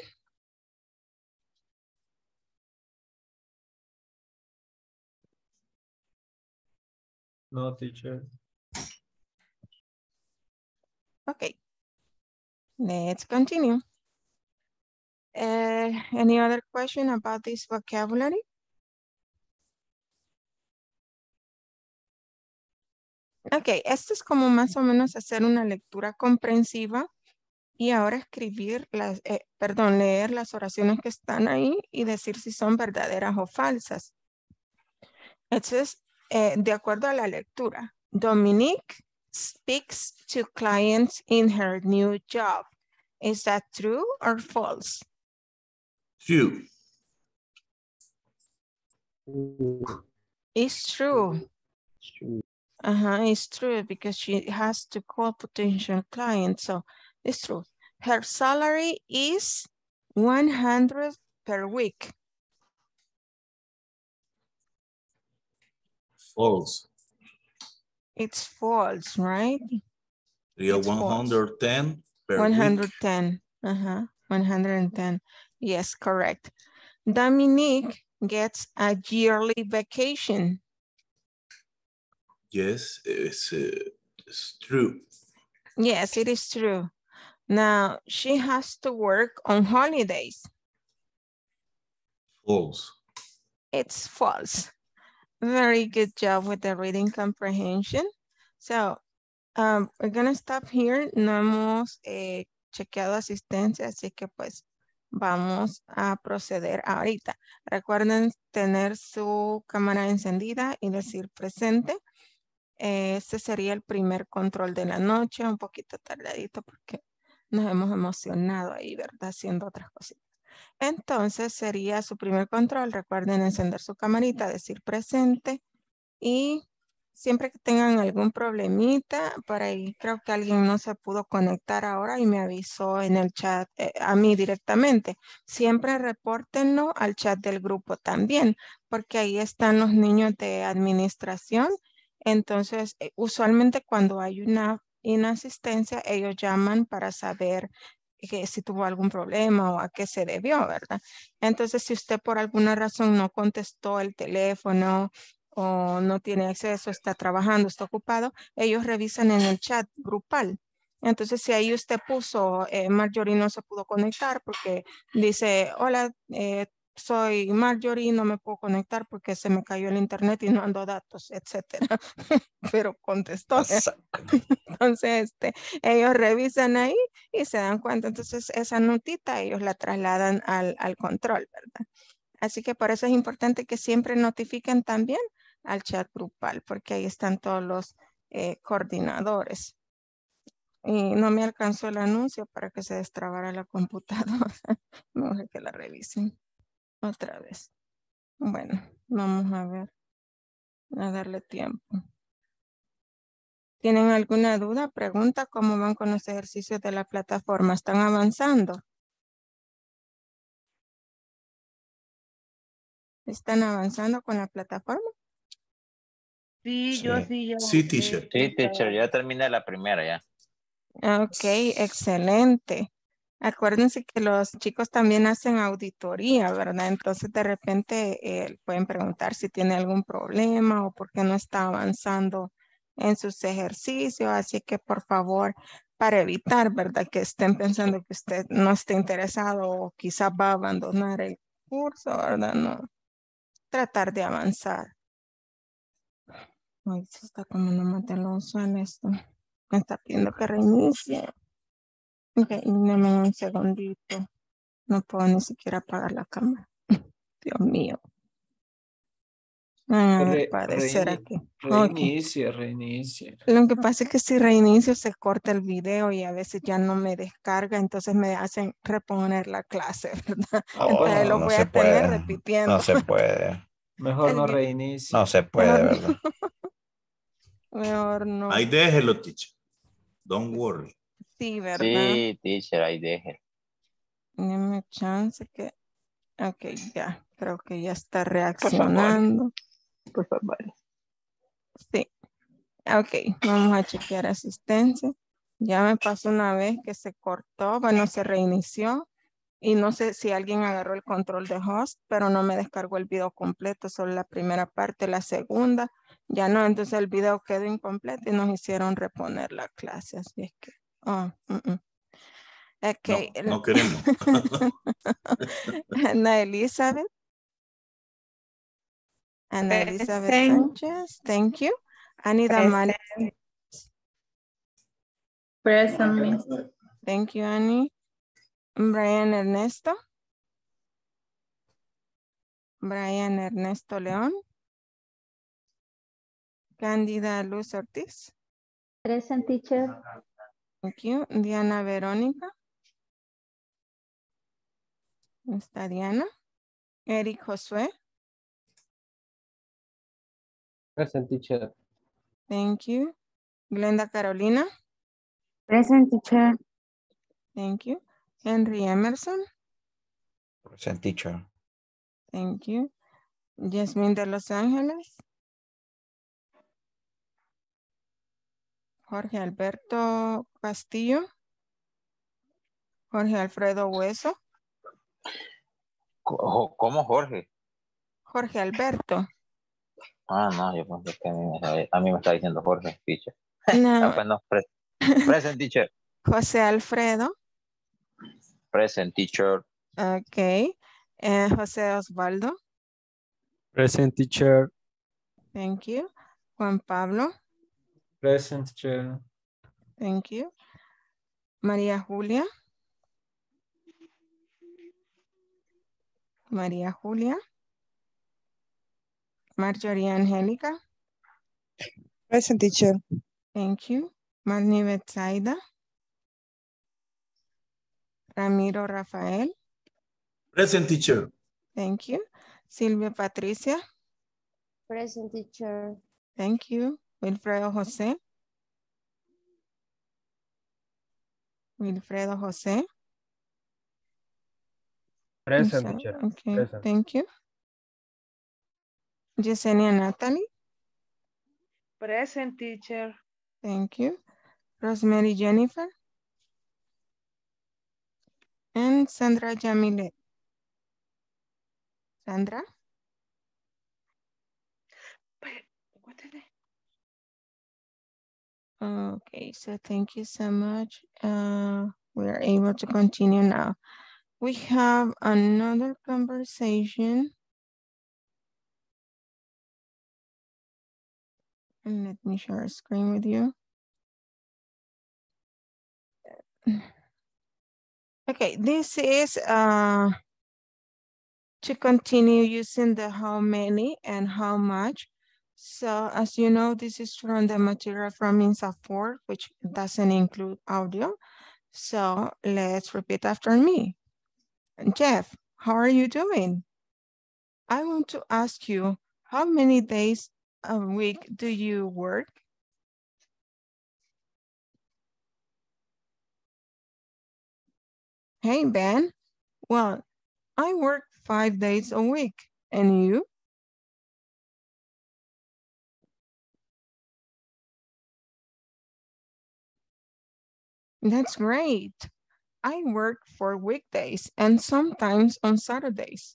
No, teacher. Okay. Let's continue. Any other question about this vocabulary? Ok, esto es como más o menos hacer una lectura comprensiva y ahora escribir leer las oraciones que están ahí y decir si son verdaderas o falsas. Entonces, de acuerdo a la lectura, Dominique speaks to clients in her new job. Is that true or false? True. It's true. It's true because she has to call potential clients. So it's true. Her salary is 100 per week. False. It's false, right? Sería It's false. 110 per 110. 110. Yes, correct. Dominique gets a yearly vacation. Yes, it's true. Yes, it is true. Now, she has to work on holidays. False. It's false. Very good job with the reading comprehension. So, we're gonna stop here. No hemos chequeado asistencia, así que pues vamos a proceder ahorita. Recuerden tener su cámara encendida y decir presente. Este sería el primer control de la noche, un poquito tardadito porque nos hemos emocionado ahí, ¿verdad? Haciendo otras cositas. Entonces sería su primer control. Recuerden encender su camarita, decir presente y siempre que tengan algún problemita, por ahí creo que alguien no se pudo conectar ahora y me avisó en el chat a mí directamente. Siempre repórtenlo al chat del grupo también, porque ahí están los niños de administración. Entonces, usualmente cuando hay una inasistencia, ellos llaman para saber que si tuvo algún problema o a qué se debió, ¿verdad? Entonces, si usted por alguna razón no contestó el teléfono o no tiene acceso, está trabajando, está ocupado, ellos revisan en el chat grupal. Entonces, si ahí usted puso, Marjorie no se pudo conectar porque dice, hola, soy Marjorie y no me puedo conectar porque se me cayó el internet y no ando datos, etcétera. Pero contestó. Entonces, ellos revisan ahí y se dan cuenta. Entonces, esa notita ellos la trasladan al control, ¿verdad? Así que por eso es importante que siempre notifiquen también al chat grupal, porque ahí están todos los coordinadores. Y no me alcanzó el anuncio para que se destrabara la computadora. Mejor que la revisen otra vez. Bueno, vamos a ver, a darle tiempo. ¿Tienen alguna duda, pregunta? ¿Cómo van con los ejercicios de la plataforma? ¿Están avanzando? ¿Están avanzando con la plataforma? Sí, yo sí ya. Sí, teacher. Sí, teacher, ya terminé la primera ya. Ok, excelente. Acuérdense que los chicos también hacen auditoría, ¿verdad? Entonces de repente pueden preguntar si tiene algún problema o por qué no está avanzando en sus ejercicios. Así que por favor, para evitar, ¿verdad? Que estén pensando que usted no esté interesado o quizás va a abandonar el curso, ¿verdad? No, tratar de avanzar. Ay, se está comiendo más de lo usual esto. Me está pidiendo que reinicie. Ok, dame un segundito. No puedo ni siquiera apagar la cámara. Dios mío. A ver, parecer aquí. Ok. Reinicia. Lo que pasa es que si reinicio se corta el video y a veces ya no me descarga, entonces me hacen reponer la clase, ¿verdad? Entonces lo No voy se a tener puede. repitiendo. No se puede. Mejor El no vi- reinicie. No se puede, Mejor, ¿verdad? mejor no. Ahí déjelo, teacher. Don't worry. Sí, ¿verdad? Sí, teacher, ahí deje. Deme chance que... Ok, ya. Creo que ya está Por favor. reaccionando. Por favor. Sí. Ok, vamos a chequear asistencia. Ya me pasó una vez que se cortó, bueno, se reinició y no sé si alguien agarró el control de host, pero no me descargó el video completo, solo la primera parte, la segunda, ya no, entonces el video quedó incompleto y nos hicieron reponer la clase, así es que, Okay. No queremos. Ana Elizabeth. Ana Elizabeth Sánchez, thank you. Anida Mari. Present, Miss. Thank you, Annie. Brian Ernesto. Brian Ernesto León. Cándida Luz Ortiz. Present, teacher. Thank you. Diana Verónica. Está Diana. Eric Josué. Present, teacher. Thank you. Glenda Carolina. Present, teacher. Thank you. Henry Emerson. Present, teacher. Thank you. Yasmín de Los Ángeles. Jorge Alberto Castillo. Jorge Alfredo Hueso. ¿Cómo, Jorge? Jorge Alberto. Ah, no, yo pensé que a mí me está diciendo Jorge, teacher. No. Pues no, present, teacher. José Alfredo. Present, teacher. Ok. José Osvaldo. Present, teacher. Thank you. Juan Pablo. Present, teacher. Thank you. María Julia. María Julia. Marjorie Angélica. Present, teacher. Thank you. Marni Betsaida. Ramiro Rafael. Present, teacher. Thank you. Silvia Patricia. Present, teacher. Thank you. Wilfredo José. Wilfredo José. Present, teacher. Okay, Present. thank you. Yesenia Natalie. Present, teacher. Thank you. Rosemary Jennifer. And Sandra Jamilet. Sandra? What is it? Okay, so thank you so much. We are able to continue now. We have another conversation. And let me share a screen with you. Okay, this is to continue using the how many and how much. So as you know, this is from the material from INSA 4, which doesn't include audio. So let's repeat after me. Jeff, how are you doing? I want to ask you, how many days a week do you work? Hey, Ben. Well, I work 5 days a week. And you? That's great. I work 4 weekdays and sometimes on Saturdays.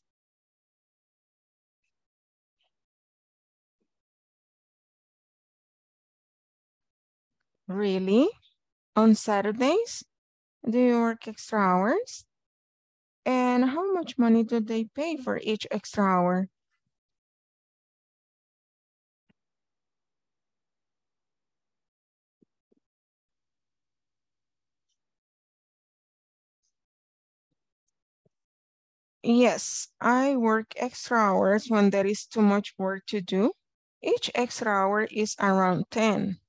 Really? On Saturdays? Do you work extra hours? And how much money do they pay for each extra hour? Yes, I work extra hours when there is too much work to do. Each extra hour is around 10.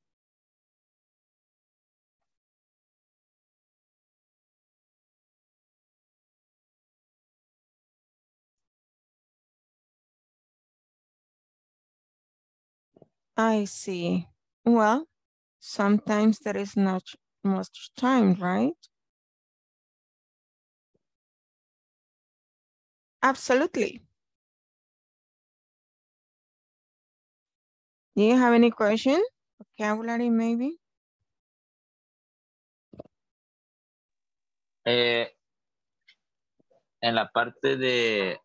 I see. Well, sometimes there is not much time, right? Absolutely. Do you have any question? Vocabulary, maybe? En la parte de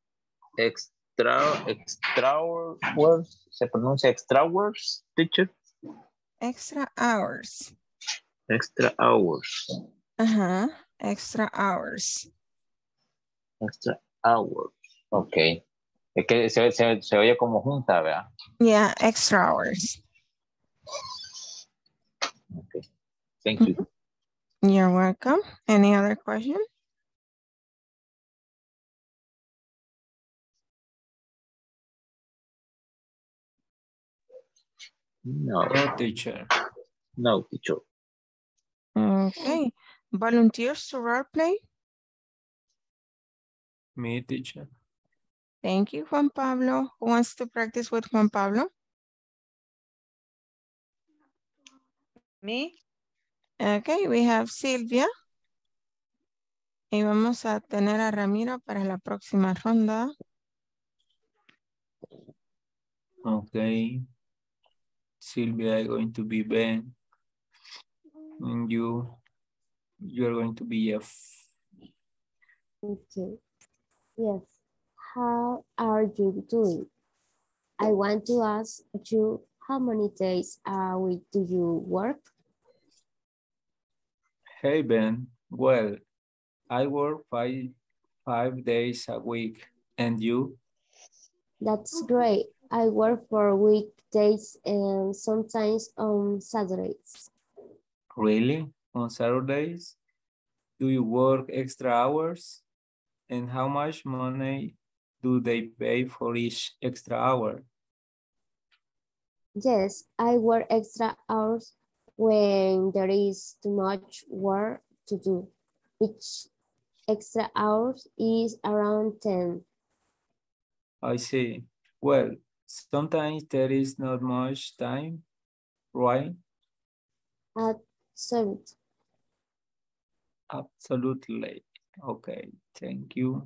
extra hours, ¿se pronuncia extra hours, teacher? Extra hours. Extra hours. Ajá, extra hours. Extra hours. Ok. Es que se oye como junta, ¿verdad? Yeah, extra hours. Okay. Thank you. You're welcome. Any other question? No. No, teacher. No, teacher. Okay. Volunteers to role play? Me, teacher. Thank you, Juan Pablo. Who wants to practice with Juan Pablo? Me. Okay, we have Silvia. Y vamos a tener a Ramiro para la próxima ronda. Okay. Sylvia, I'm going to be Ben. And you're going to be Jeff. Okay. Yes. How are you doing? I want to ask you, how many days a week do you work? Hey, Ben. Well, I work five days a week. And you? That's great. I work for weekdays and sometimes on Saturdays. Really? On Saturdays? Do you work extra hours? And how much money do they pay for each extra hour? Yes, I work extra hours when there is too much work to do. Each extra hours is around 10. I see. Well, sometimes there is not much time, right? At 7. Absolutely. Okay, thank you.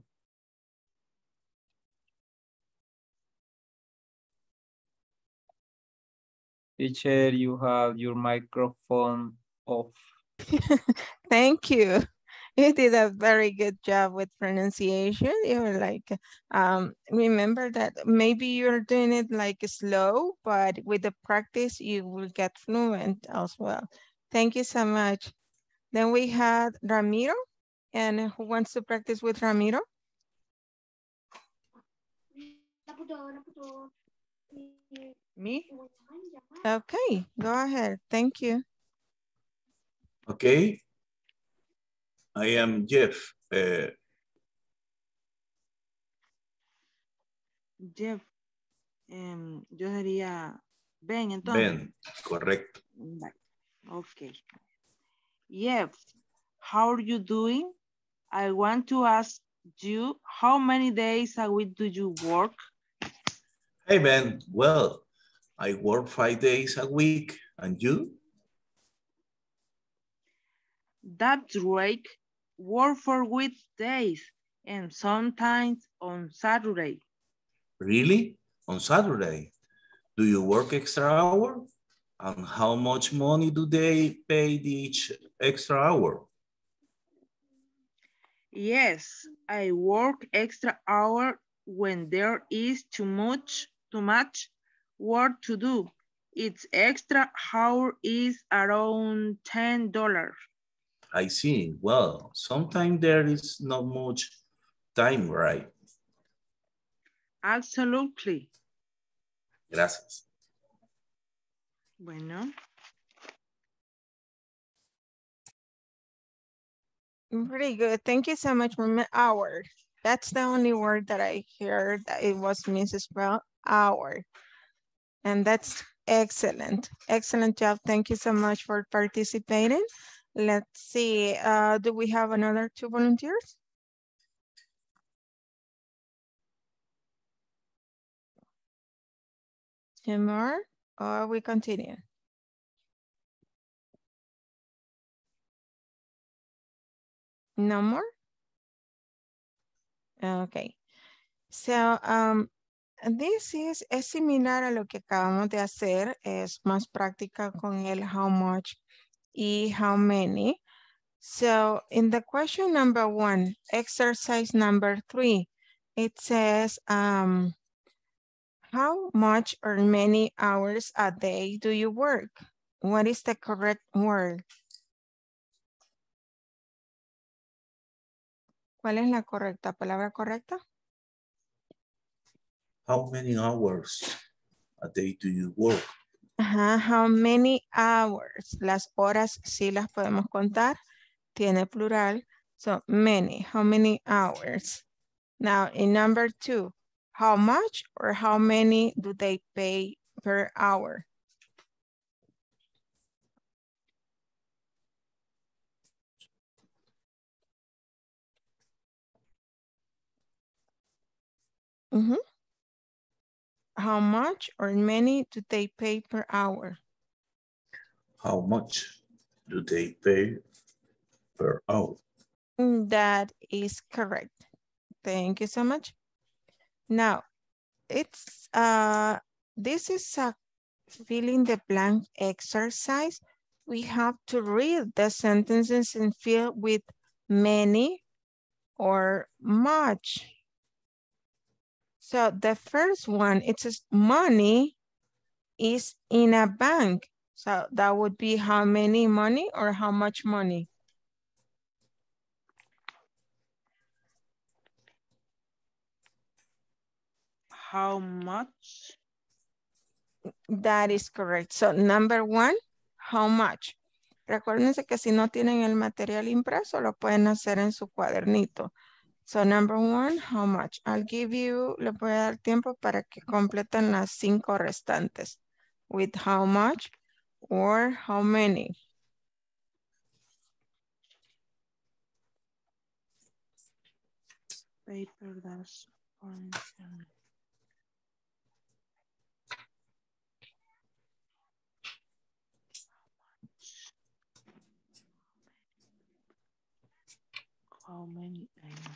Teacher, you have your microphone off. Thank you. You did a very good job with pronunciation. You were like, remember that maybe you're doing it like slow, but with the practice, you will get fluent as well. Thank you so much. Then we had Ramiro, And who wants to practice with Ramiro? Me? Okay, go ahead. Thank you. Okay. I am Jeff. Jeff. Yo sería Ben, entonces. Ben, correcto. Vale. Okay. Jeff, how are you doing? I want to ask you, how many days a week do you work? Hey, Ben. Well, I work 5 days a week. And you? That's right. Work for weekdays and sometimes on Saturday. Really? On Saturday? Do you work extra hour? And how much money do they pay each extra hour? Yes, I work extra hour when there is too much work to do. Its extra hour is around $10. I see. Well, sometimes there is not much time, right? Absolutely. Gracias. Bueno. Pretty good. Thank you so much for hour. That's the only word that I heard that it was misspelled, hour. And that's excellent. Excellent job. Thank you so much for participating. Let's see. Do we have another 2 volunteers? Two more, or we continue? No more? Okay. So, this es similar a lo que acabamos de hacer, es más práctica con el how much y how many. So, in the question number 1, exercise number 3, it says, how much or many hours a day do you work? What is the correct word? ¿Cuál es la correcta? ¿Palabra correcta? How many hours a day do you work? Ajá, how many hours? Las horas sí las podemos contar. Tiene plural. So, many. How many hours? Now, in number 2, how much or how many do they pay per hour? How much or many do they pay per hour? How much do they pay per hour? That is correct. Thank you so much. Now, it's this is a fill in the blank exercise. We have to read the sentences and fill with many or much. So the first one, it says money is in a bank. So that would be how many money or how much money? How much? That is correct. So number 1, how much? Recuérdense que si no tienen el material impreso, lo pueden hacer en su cuadernito. So number 1, how much? I'll give you, le voy a dar tiempo para que completen las 5 restantes. With how much or how many? Paper that's how many?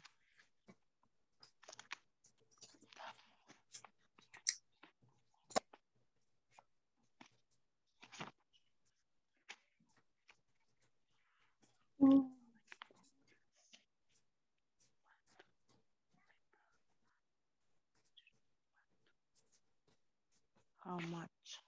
How much?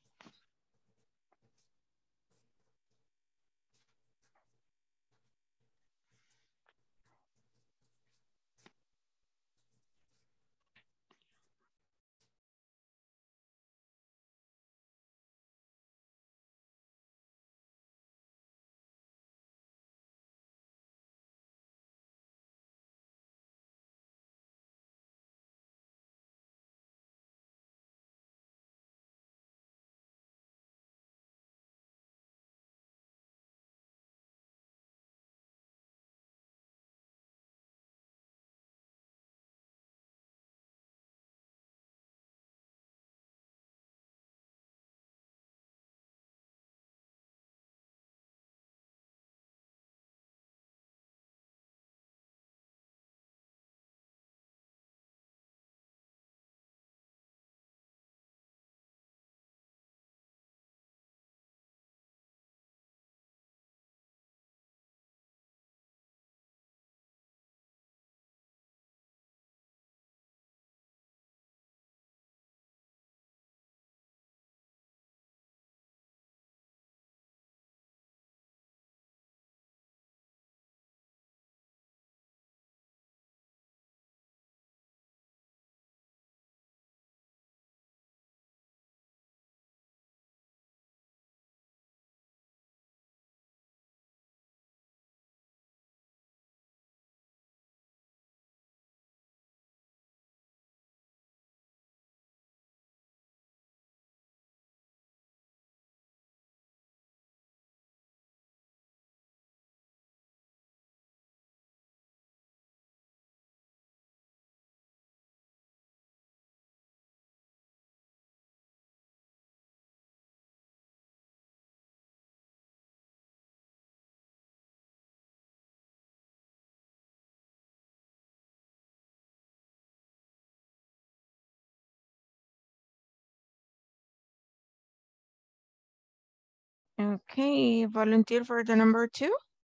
Okay, volunteer for the number 2.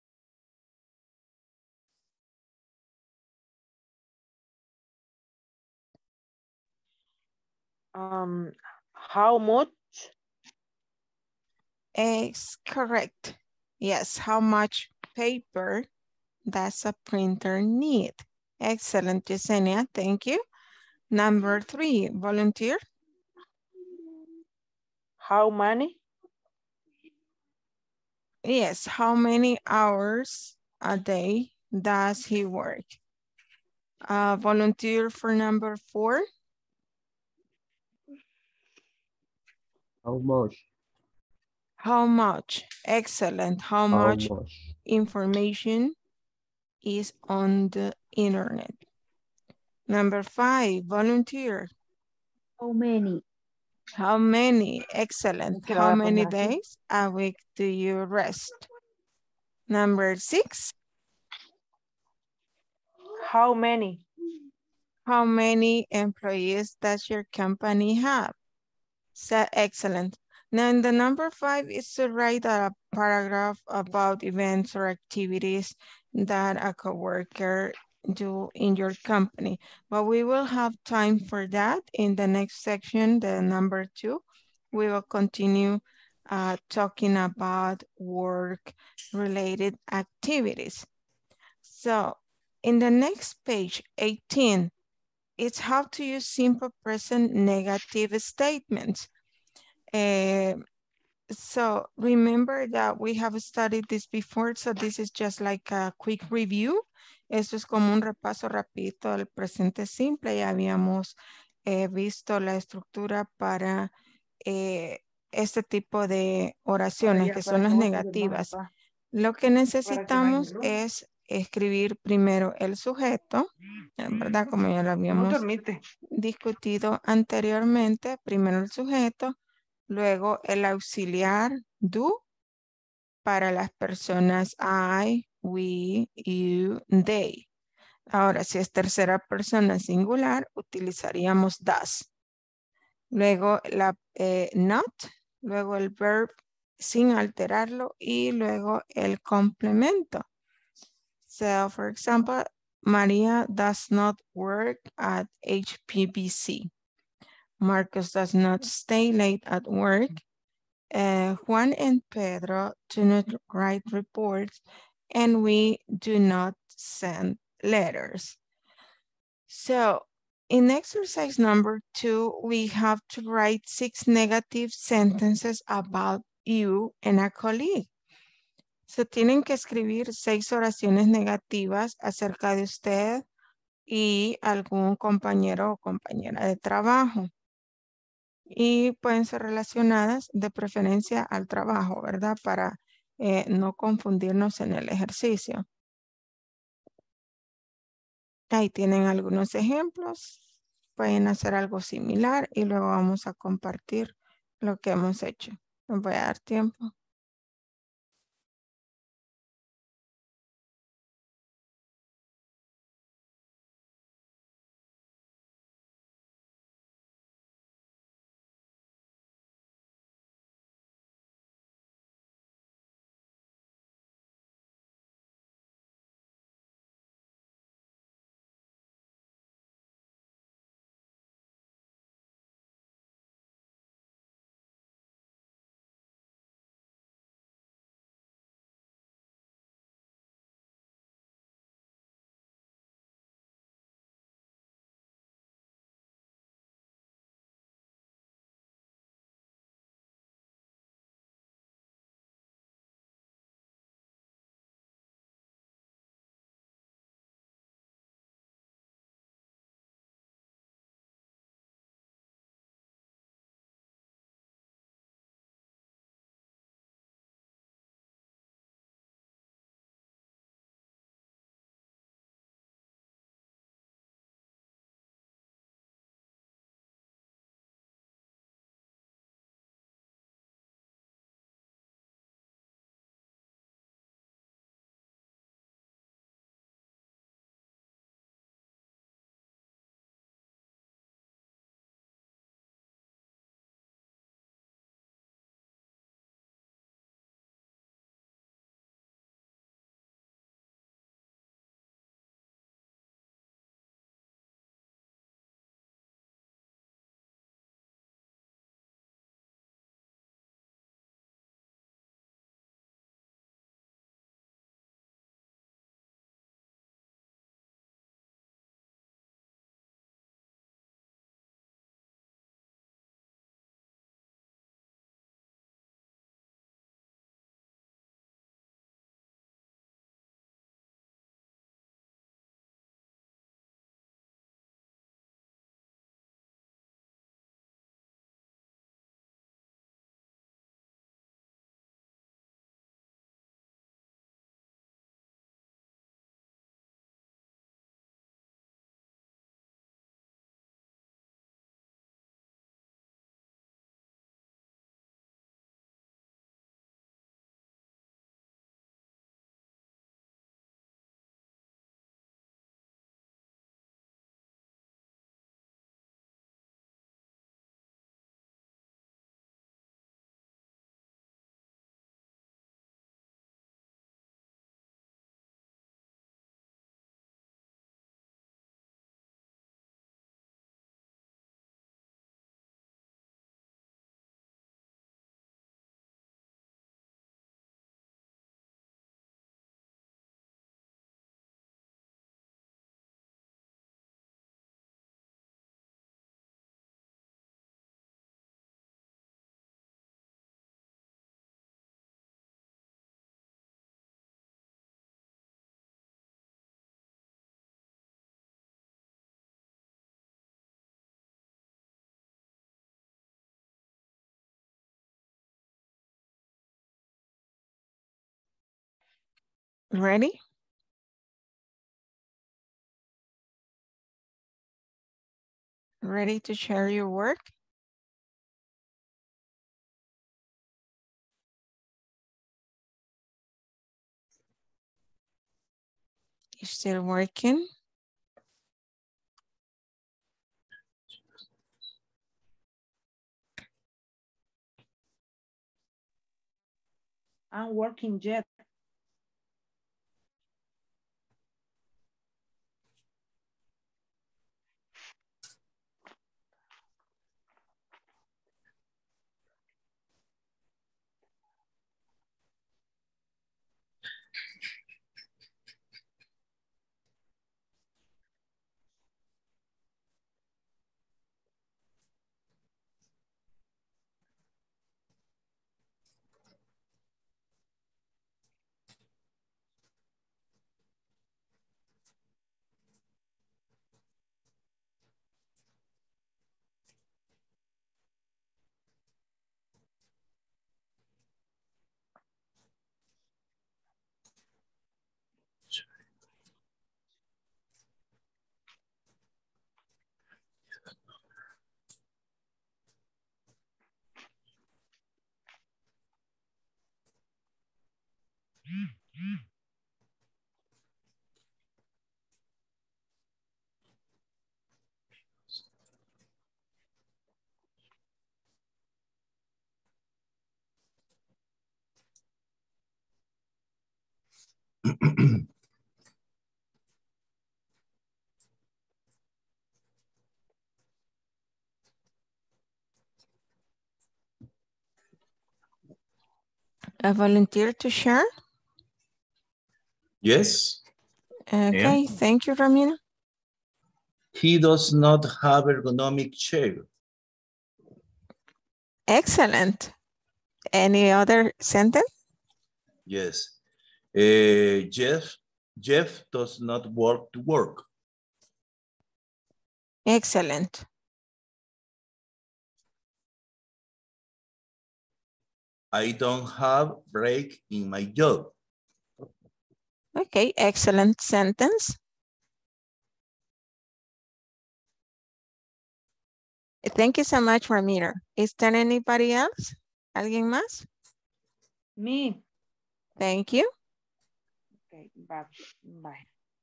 How much? Is correct. Yes, how much paper does a printer need? Excellent, Yesenia, thank you. Number 3, volunteer. How many? Yes, how many hours a day does he work? Volunteer for number 4. How much? How much? Excellent. How much information is on the internet? Number 5, volunteer. How many? How many? Excellent. Que lo voy How a many poner así. days a week do you rest? Number 6. How many? How many employees does your company have? So excellent. Now in the number 5 is to write a paragraph about events or activities that a coworker do in your company. But we will have time for that in the next section, the number 2. We will continue talking about work-related activities. So in the next page, 18, it's how to use simple present negative statements. So remember that we have studied this before, so this is just like a quick review. Esto es como un repaso rapidito del presente simple. Ya habíamos visto la estructura para este tipo de oraciones que son las negativas. Lo que necesitamos es escribir primero el sujeto, ¿verdad? Como ya lo habíamos discutido anteriormente, primero el sujeto, luego el auxiliar do para las personas I, we, you, they. Ahora, si es tercera persona singular, utilizaríamos does. Luego la not, luego el verb sin alterarlo y luego el complemento. So, for example, Maria does not work at HPBC. Marcos does not stay late at work. Juan and Pedro do not write reports, and we do not send letters. So, in exercise number 2, we have to write 6 negative sentences about you and a colleague. So, tienen que escribir 6 oraciones negativas acerca de usted y algún compañero o compañera de trabajo. Y pueden ser relacionadas de preferencia al trabajo, ¿verdad? Para no confundirnos en el ejercicio. Ahí tienen algunos ejemplos. Pueden hacer algo similar y luego vamos a compartir lo que hemos hecho. Les voy a dar tiempo. Ready? Ready to share your work? You still working? I'm working yet. A volunteer to share? Yes. Okay, Yeah. thank you, Ramiro. He does not have ergonomic chair. Excellent. Any other sentence? Yes. Jeff does not work to work. Excellent. I don't have break in my job. Okay, excellent sentence. Thank you so much, Ramiro. Is there anybody else? ¿Alguien más? Me. Thank you. Okay, bye.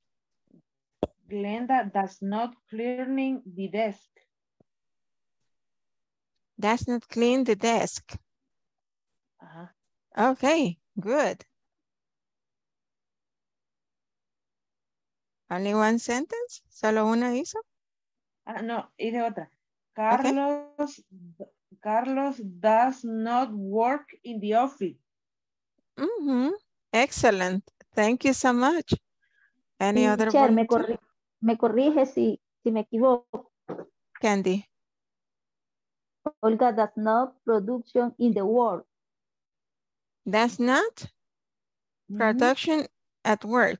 Glenda does not cleaning the desk. Does not clean the desk. Okay, good. Only one sentence? ¿Solo una hizo? No, hice otra. Carlos does not work in the office. Excellent. Thank you so much. Any other Teacher, volunteer? me corrige si me equivoco. Candy. Olga does not production in the work. Does not production at work.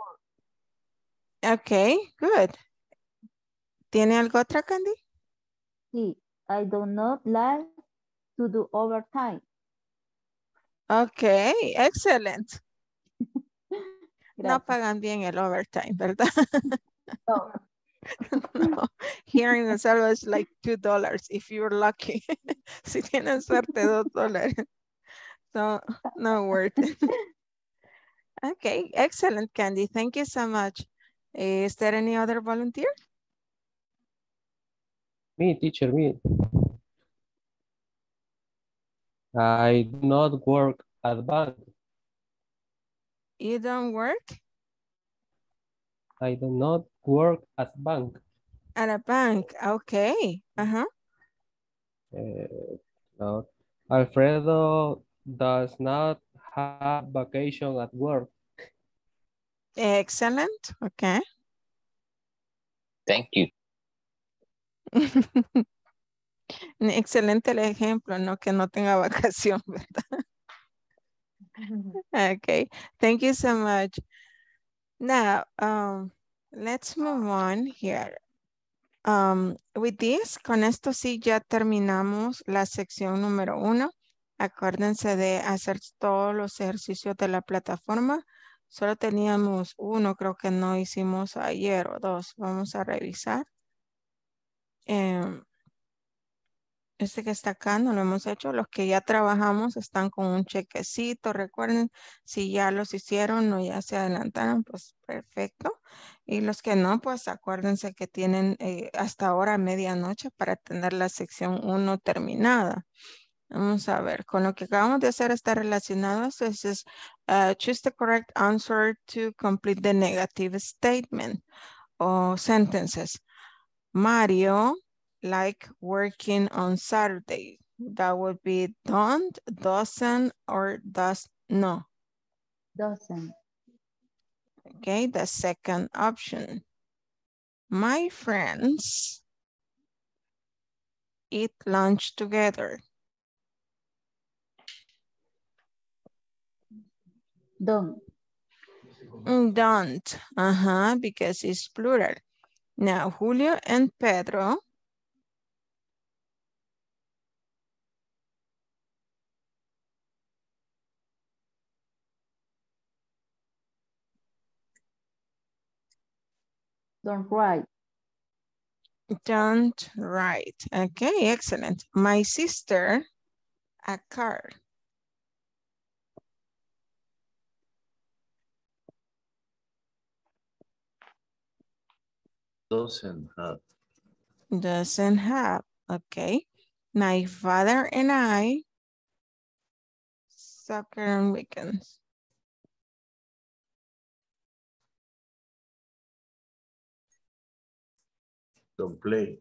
Okay, good. ¿Tiene algo otra, Candy? Sí, I do not like to do overtime. Okay, excellent. No Gracias. pagan bien el overtime, ¿verdad? No. No. Here in El Salvador it's like $2 if you're lucky. Si tienen suerte, $2. So, no worth it. Okay, excellent, Candy. Thank you so much. Is there any other volunteer? Me, teacher, me. I do not work at bank. You don't work? I do not work at bank. At a bank, okay. No. Alfredo does not have vacation at work. Excellent, okay. Thank you. Excelente el ejemplo, no que no tenga vacación, ¿verdad? Okay, thank you so much. Now, let's move on here. With this, con esto sí ya terminamos la sección número 1. Acuérdense de hacer todos los ejercicios de la plataforma. Solo teníamos uno, creo que no hicimos ayer o dos. Vamos a revisar. Este que está acá no lo hemos hecho. Los que ya trabajamos están con un chequecito. Recuerden, si ya los hicieron o ya se adelantaron, pues perfecto. Y los que no, pues acuérdense que tienen hasta ahora medianoche para tener la sección 1 terminada. Vamos a ver, con lo que acabamos de hacer está relacionado. This is choose the correct answer to complete the negative statement o sentences. Mario like working on Saturday. That would be don't, doesn't, or does no. Doesn't. Okay, the second option. My friends eat lunch together. Don't. Don't, because it's plural. Now, Julio and Pedro Don't write. don't write. Okay, excellent. My sister, a car. Doesn't have. Doesn't have. Okay. My father and I, soccer on weekends. Don't play.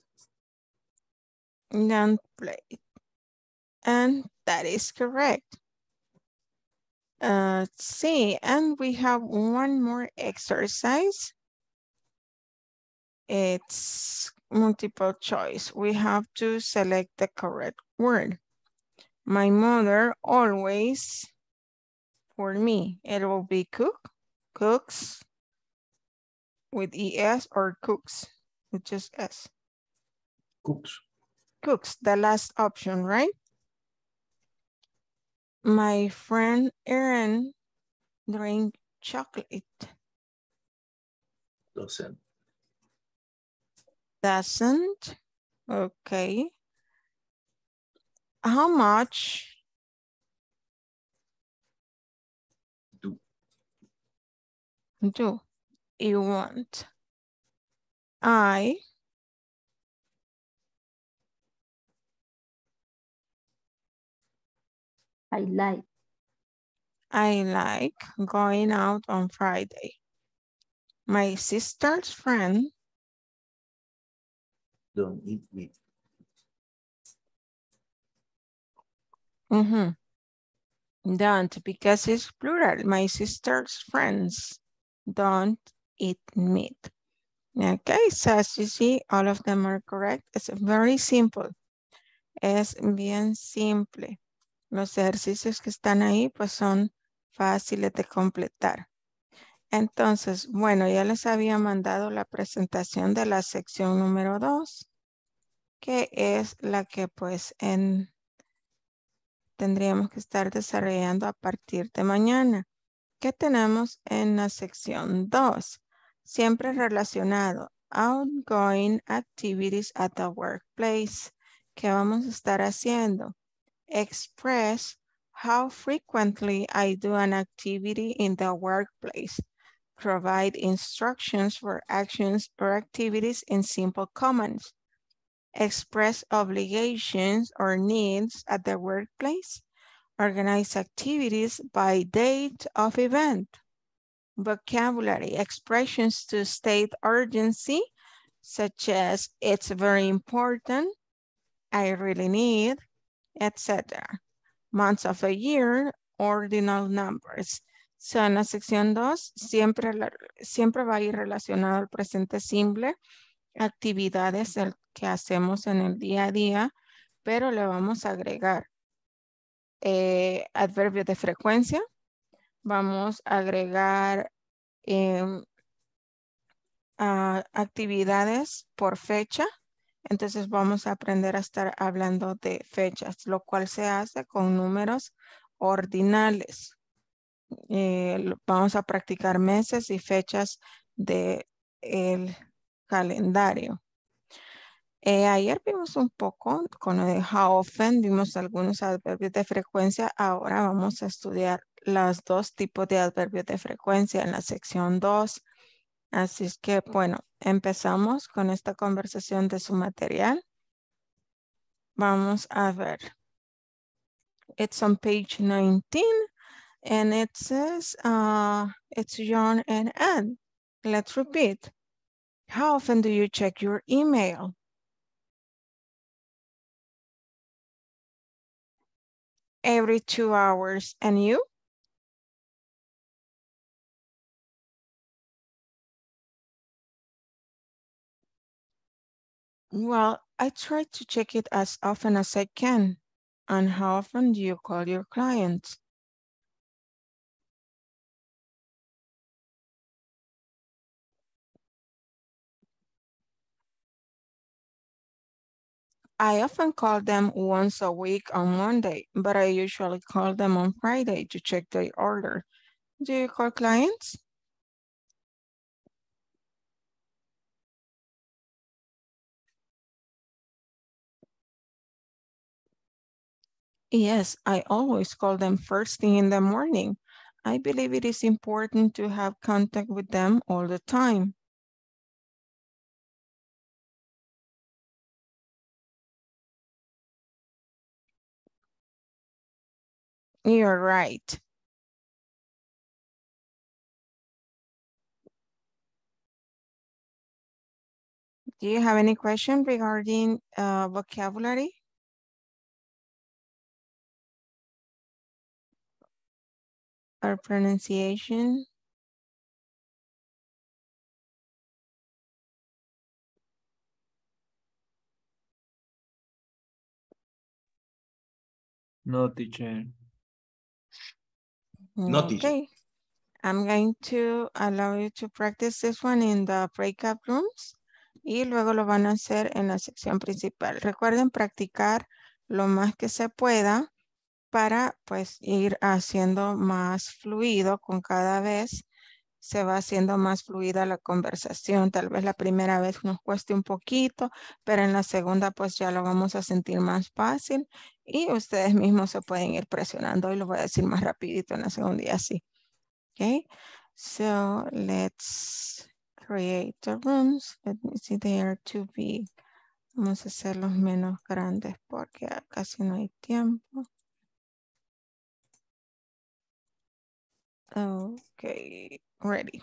Don't play. And that is correct. Let's see, and we have one more exercise. It's multiple choice. We have to select the correct word. My mother always, for me, it will be cook, cooks with ES or cooks with just S. Cooks. Cooks, the last option, right? My friend Erin drink chocolate. Doesn't. Doesn't. Okay. How much Do. do you want? I like. I like going out on Friday. My sister's friend Don't eat meat. Don't, because it's plural. My sister's friends don't eat meat. Okay, so as you see, all of them are correct. It's very simple. Es bien simple. Los ejercicios que están ahí, pues son fáciles de completar. Entonces, bueno, ya les había mandado la presentación de la sección número 2, que es la que pues tendríamos que estar desarrollando a partir de mañana. ¿Qué tenemos en la sección 2? Siempre relacionado. Outgoing activities at the workplace. ¿Qué vamos a estar haciendo? Express how frequently I do an activity in the workplace. Provide instructions for actions or activities in simple commands. Express obligations or needs at the workplace. Organize activities by date of event. Vocabulary, expressions to state urgency, such as it's very important, I really need, etc. Months of a year, ordinal numbers. So, en la sección 2, siempre va a ir relacionado al presente simple, actividades que hacemos en el día a día, pero le vamos a agregar adverbio de frecuencia, vamos a agregar actividades por fecha, entonces vamos a aprender a estar hablando de fechas, lo cual se hace con números ordinales. Vamos a practicar meses y fechas de el calendario. Ayer vimos un poco con lo de how often, vimos algunos adverbios de frecuencia. Ahora vamos a estudiar los dos tipos de adverbios de frecuencia en la sección 2. Así es que, bueno, empezamos con esta conversación de su material. Vamos a ver. It's on page 19 and it says, it's John and Ann. Let's repeat. How often do you check your email? Every 2 hours. And you? Well, I try to check it as often as I can. And how often do you call your clients? I often call them once a week on Monday, but I usually call them on Friday to check their order. Do you call clients? Yes, I always call them first thing in the morning. I believe it is important to have contact with them all the time. You're right. Do you have any question regarding vocabulary? Or pronunciation? No, teacher. No, teacher. Okay. I'm going to allow you to practice this one in the breakout rooms y luego lo van a hacer en la sección principal. Recuerden practicar lo más que se pueda para pues ir haciendo más fluido con cada vez. Se va haciendo más fluida la conversación. Tal vez la primera vez nos cueste un poquito, pero en la segunda pues ya lo vamos a sentir más fácil y ustedes mismos se pueden ir presionando. Y lo voy a decir más rapidito en la segunda y así. Okay, so let's create the rooms. Let me see, they are too big. Vamos a hacerlos menos grandes porque casi no hay tiempo. Okay, ready.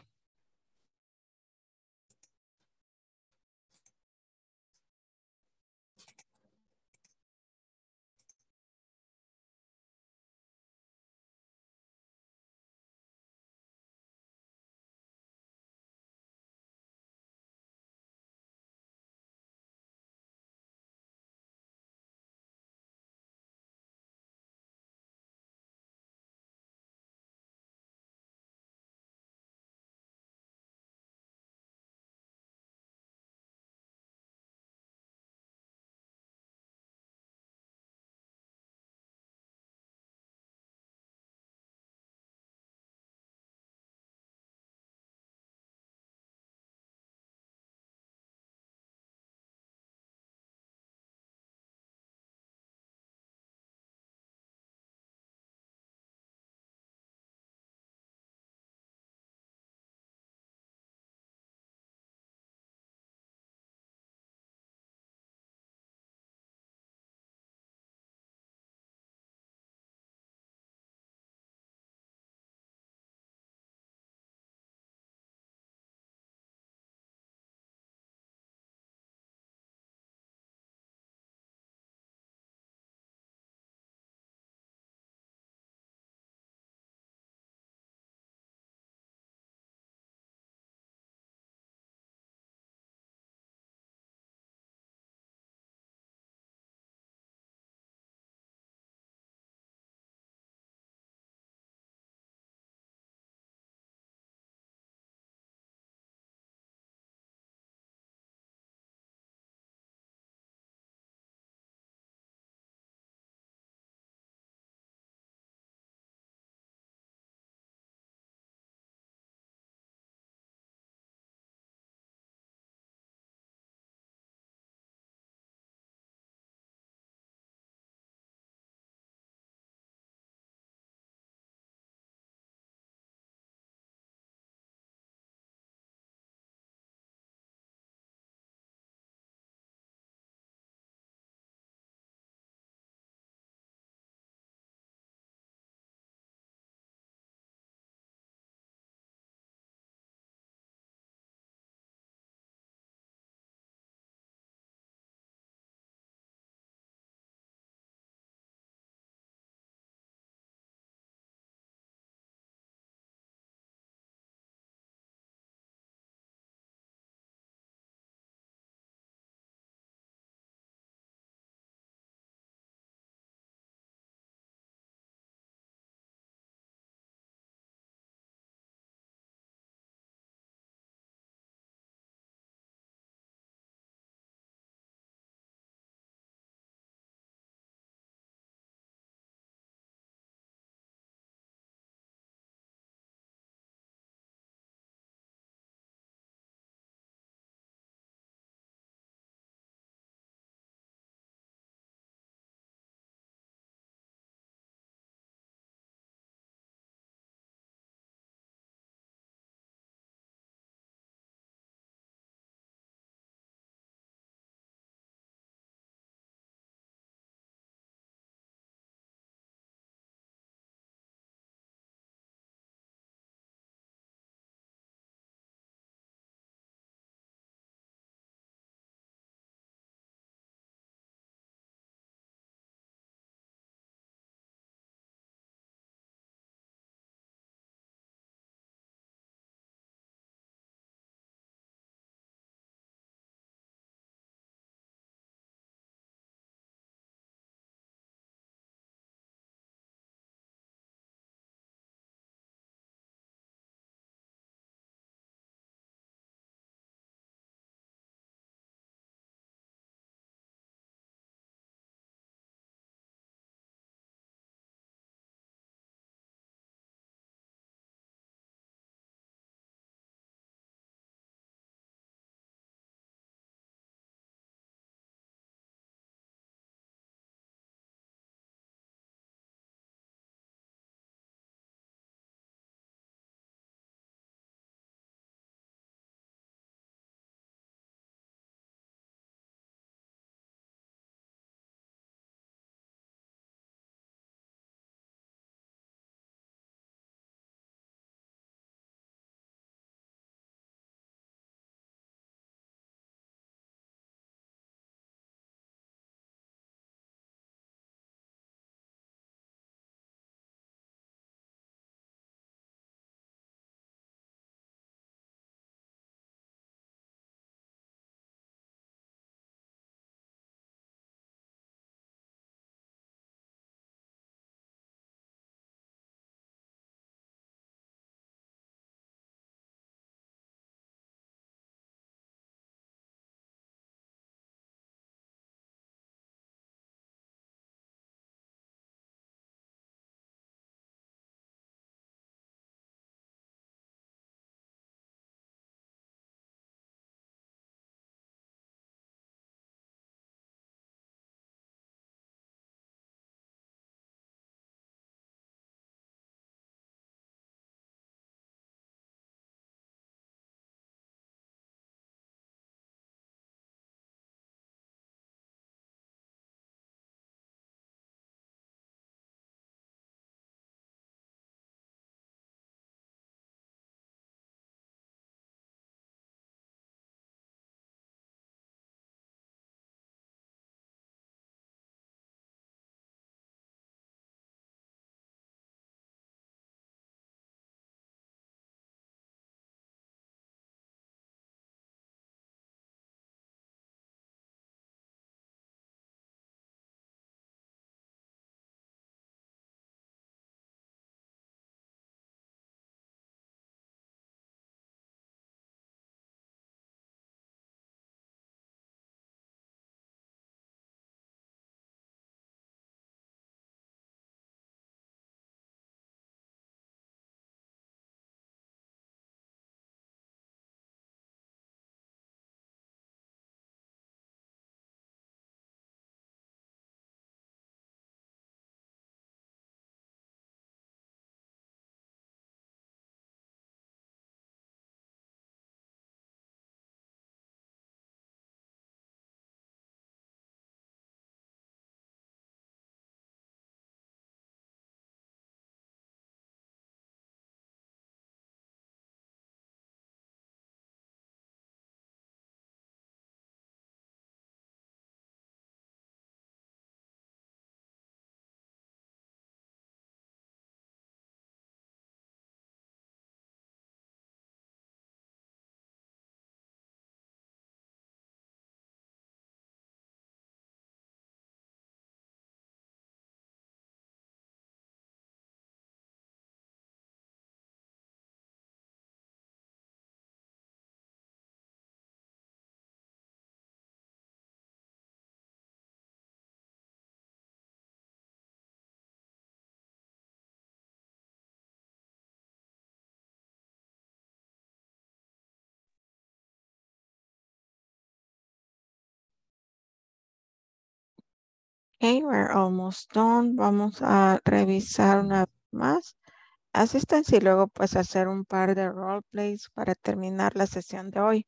Okay, we're almost done. Vamos a revisar una vez más. Asistencia y luego pues hacer un par de role plays para terminar la sesión de hoy.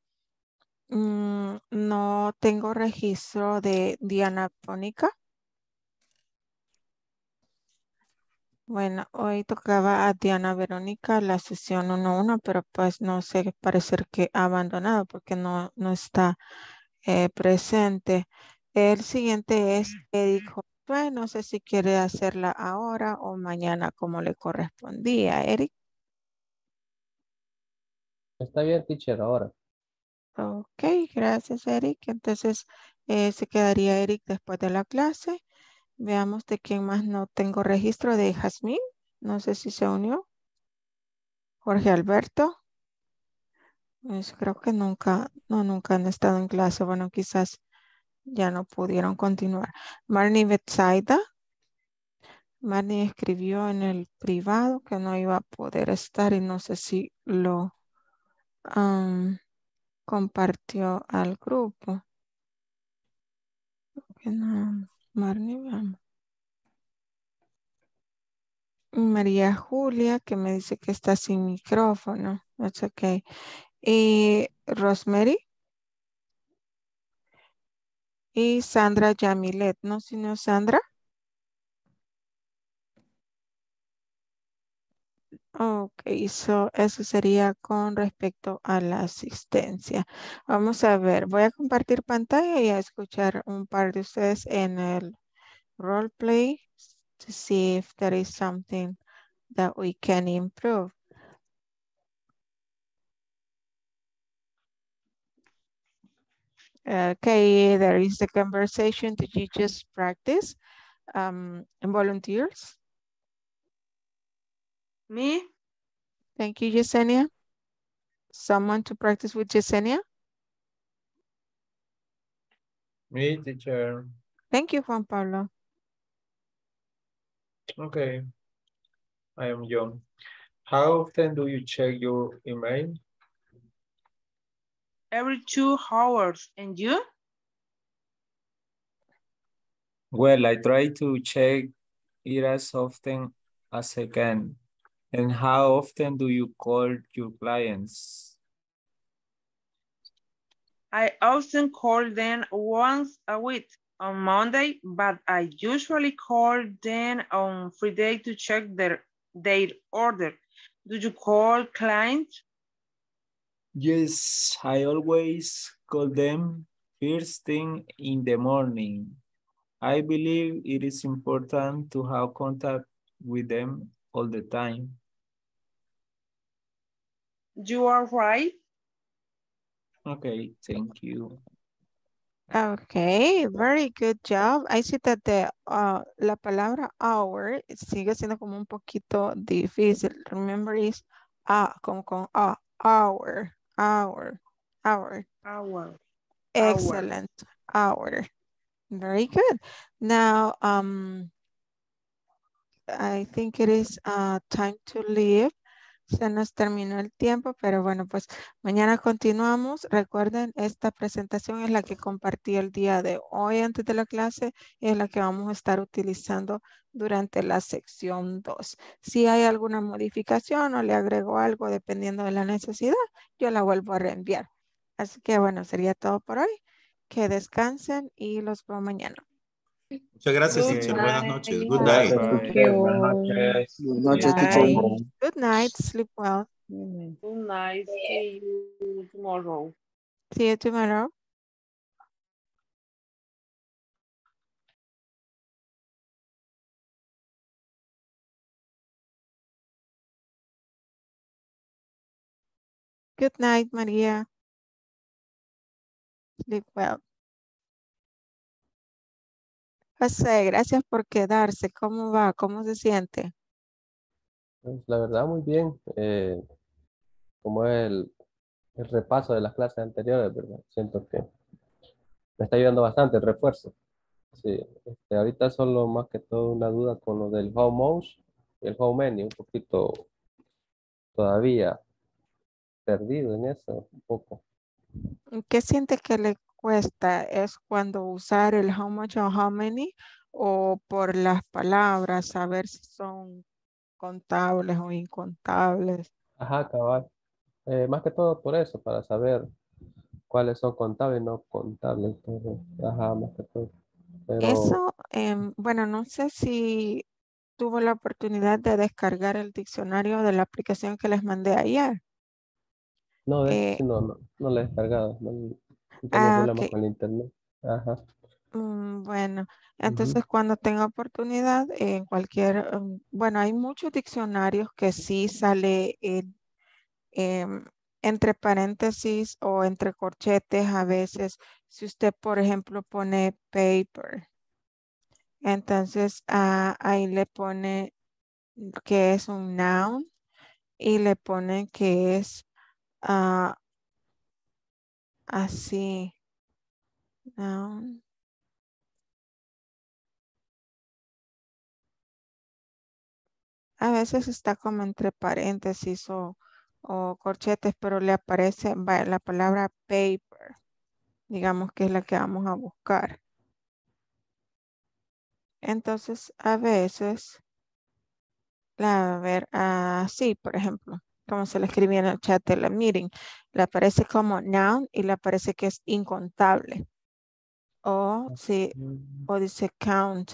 No tengo registro de Diana Pónica. Bueno, hoy tocaba a Diana Verónica la sesión 1-1, pero pues no sé, parecer que ha abandonado porque no está presente. El siguiente es Eric Josué. No sé si quiere hacerla ahora o mañana como le correspondía. Eric. Está bien, teacher, ahora. Ok, gracias Eric. Entonces se quedaría Eric después de la clase. Veamos de quién más no tengo registro. De Jazmín. No sé si se unió. Jorge Alberto. Pues creo que nunca han estado en clase. Bueno, quizás ya no pudieron continuar. Marnie Betsaida. Marnie escribió en el privado que no iba a poder estar y no sé si lo compartió al grupo. Que no, Marnie, veamos. María Julia, que me dice que está sin micrófono. That's okay. Y Rosemary. Y Sandra Yamilet. ¿No, sino Sandra? Ok, eso sería con respecto a la asistencia. Vamos a ver, voy a compartir pantalla y a escuchar un par de ustedes en el role play to see if there is something that we can improve. Okay, there is the conversation. Did you just practice? Volunteers? Me? Thank you, Yesenia. Someone to practice with Yesenia? Me, teacher. Thank you, Juan Pablo. Okay. I am John. How often do you check your email? Every 2 hours. And you? Well, I try to check it as often as I can. And how often do you call your clients? I often call them once a week on Monday, but I usually call them on Friday to check their order. Do you call clients? Yes, I always call them first thing in the morning. I believe it is important to have contact with them all the time. You are right. Okay, thank you. Okay, very good job. I see that la palabra hour sigue siendo como un poquito difícil. Remember is como con hour. Excellent, hour. Very good. Now, I think it is time to leave. Se nos terminó el tiempo, pero bueno, pues mañana continuamos. Recuerden, esta presentación es la que compartí el día de hoy antes de la clase y es la que vamos a estar utilizando durante la sección 2. Si hay alguna modificación o le agrego algo dependiendo de la necesidad, yo la vuelvo a reenviar. Así que bueno, sería todo por hoy. Que descansen y los veo mañana. Muchas gracias, Okay. teacher. Buenas noches. Good Gracias, night. teacher. Buenas noches. Buenas noches, teacher. Good night. Sleep well. Good night. See you tomorrow. See you tomorrow. Good night, María. Sleep well. José, gracias por quedarse. ¿Cómo va? ¿Cómo se siente? Pues, la verdad, muy bien. Como es el repaso de las clases anteriores, ¿verdad? Siento que me está ayudando bastante el refuerzo. Sí, ahorita solo más que todo una duda con lo del home mouse y el home menu, un poquito todavía perdido en eso, un poco. ¿Qué siente que le cuesta? ¿Es cuando usar el how much o how many? o por las palabras, saber si son contables o incontables. Ajá, cabal. Más que todo por eso, para saber cuáles son contables y no contables. Entonces, ajá, más que todo. Pero Eso, bueno, no sé si tuvo la oportunidad de descargar el diccionario de la aplicación que les mandé ayer. no, de hecho Eh, sí, no la he descargado. No he tenido problemas ok. con el internet. Ajá. Bueno, Ujú. entonces cuando tenga oportunidad en cualquier, bueno, hay muchos diccionarios que sí sale em, entre paréntesis o entre corchetes a veces. Si usted, por ejemplo, pone paper, entonces ahí le pone que es un noun y le pone que es ah, así, noun. A veces está como entre paréntesis o corchetes, pero le aparece la palabra paper, digamos que es la que vamos a buscar. Entonces, a veces, a ver, así, por ejemplo, como se le escribía en el chat de la meeting, le aparece como noun y le aparece que es incontable. O si, Mm, o dice count.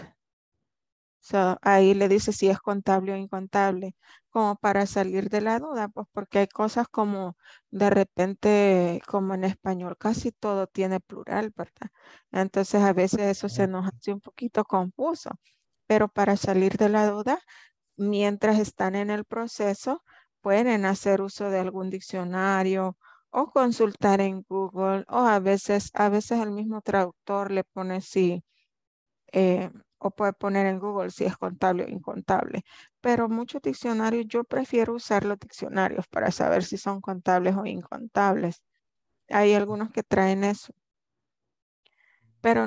So, ahí le dice si es contable o incontable, como para salir de la duda, pues porque hay cosas como de repente, como en español, casi todo tiene plural, ¿verdad? Entonces a veces eso se nos hace un poquito confuso, pero para salir de la duda, mientras están en el proceso, pueden hacer uso de algún diccionario o consultar en Google o a veces el mismo traductor le pone si o puede poner en Google si es contable o incontable. Pero muchos diccionarios, yo prefiero usar los diccionarios para saber si son contables o incontables. Hay algunos que traen eso, pero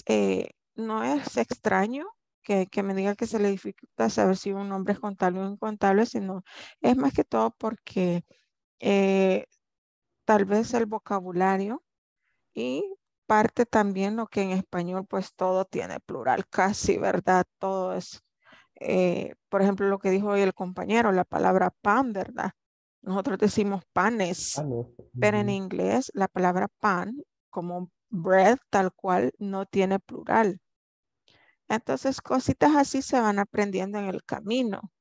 no es extraño que me diga que se le dificulta saber si un nombre es contable o incontable, sino es más que todo porque eh, tal vez el vocabulario y parte también lo que en español pues todo tiene plural casi, ¿verdad? Todo es, por ejemplo, lo que dijo hoy el compañero, la palabra pan, ¿verdad? Nosotros decimos panes, no. pero en Ujú. inglés la palabra pan, como bread, tal cual, no tiene plural. Entonces, cositas así se van aprendiendo en el camino.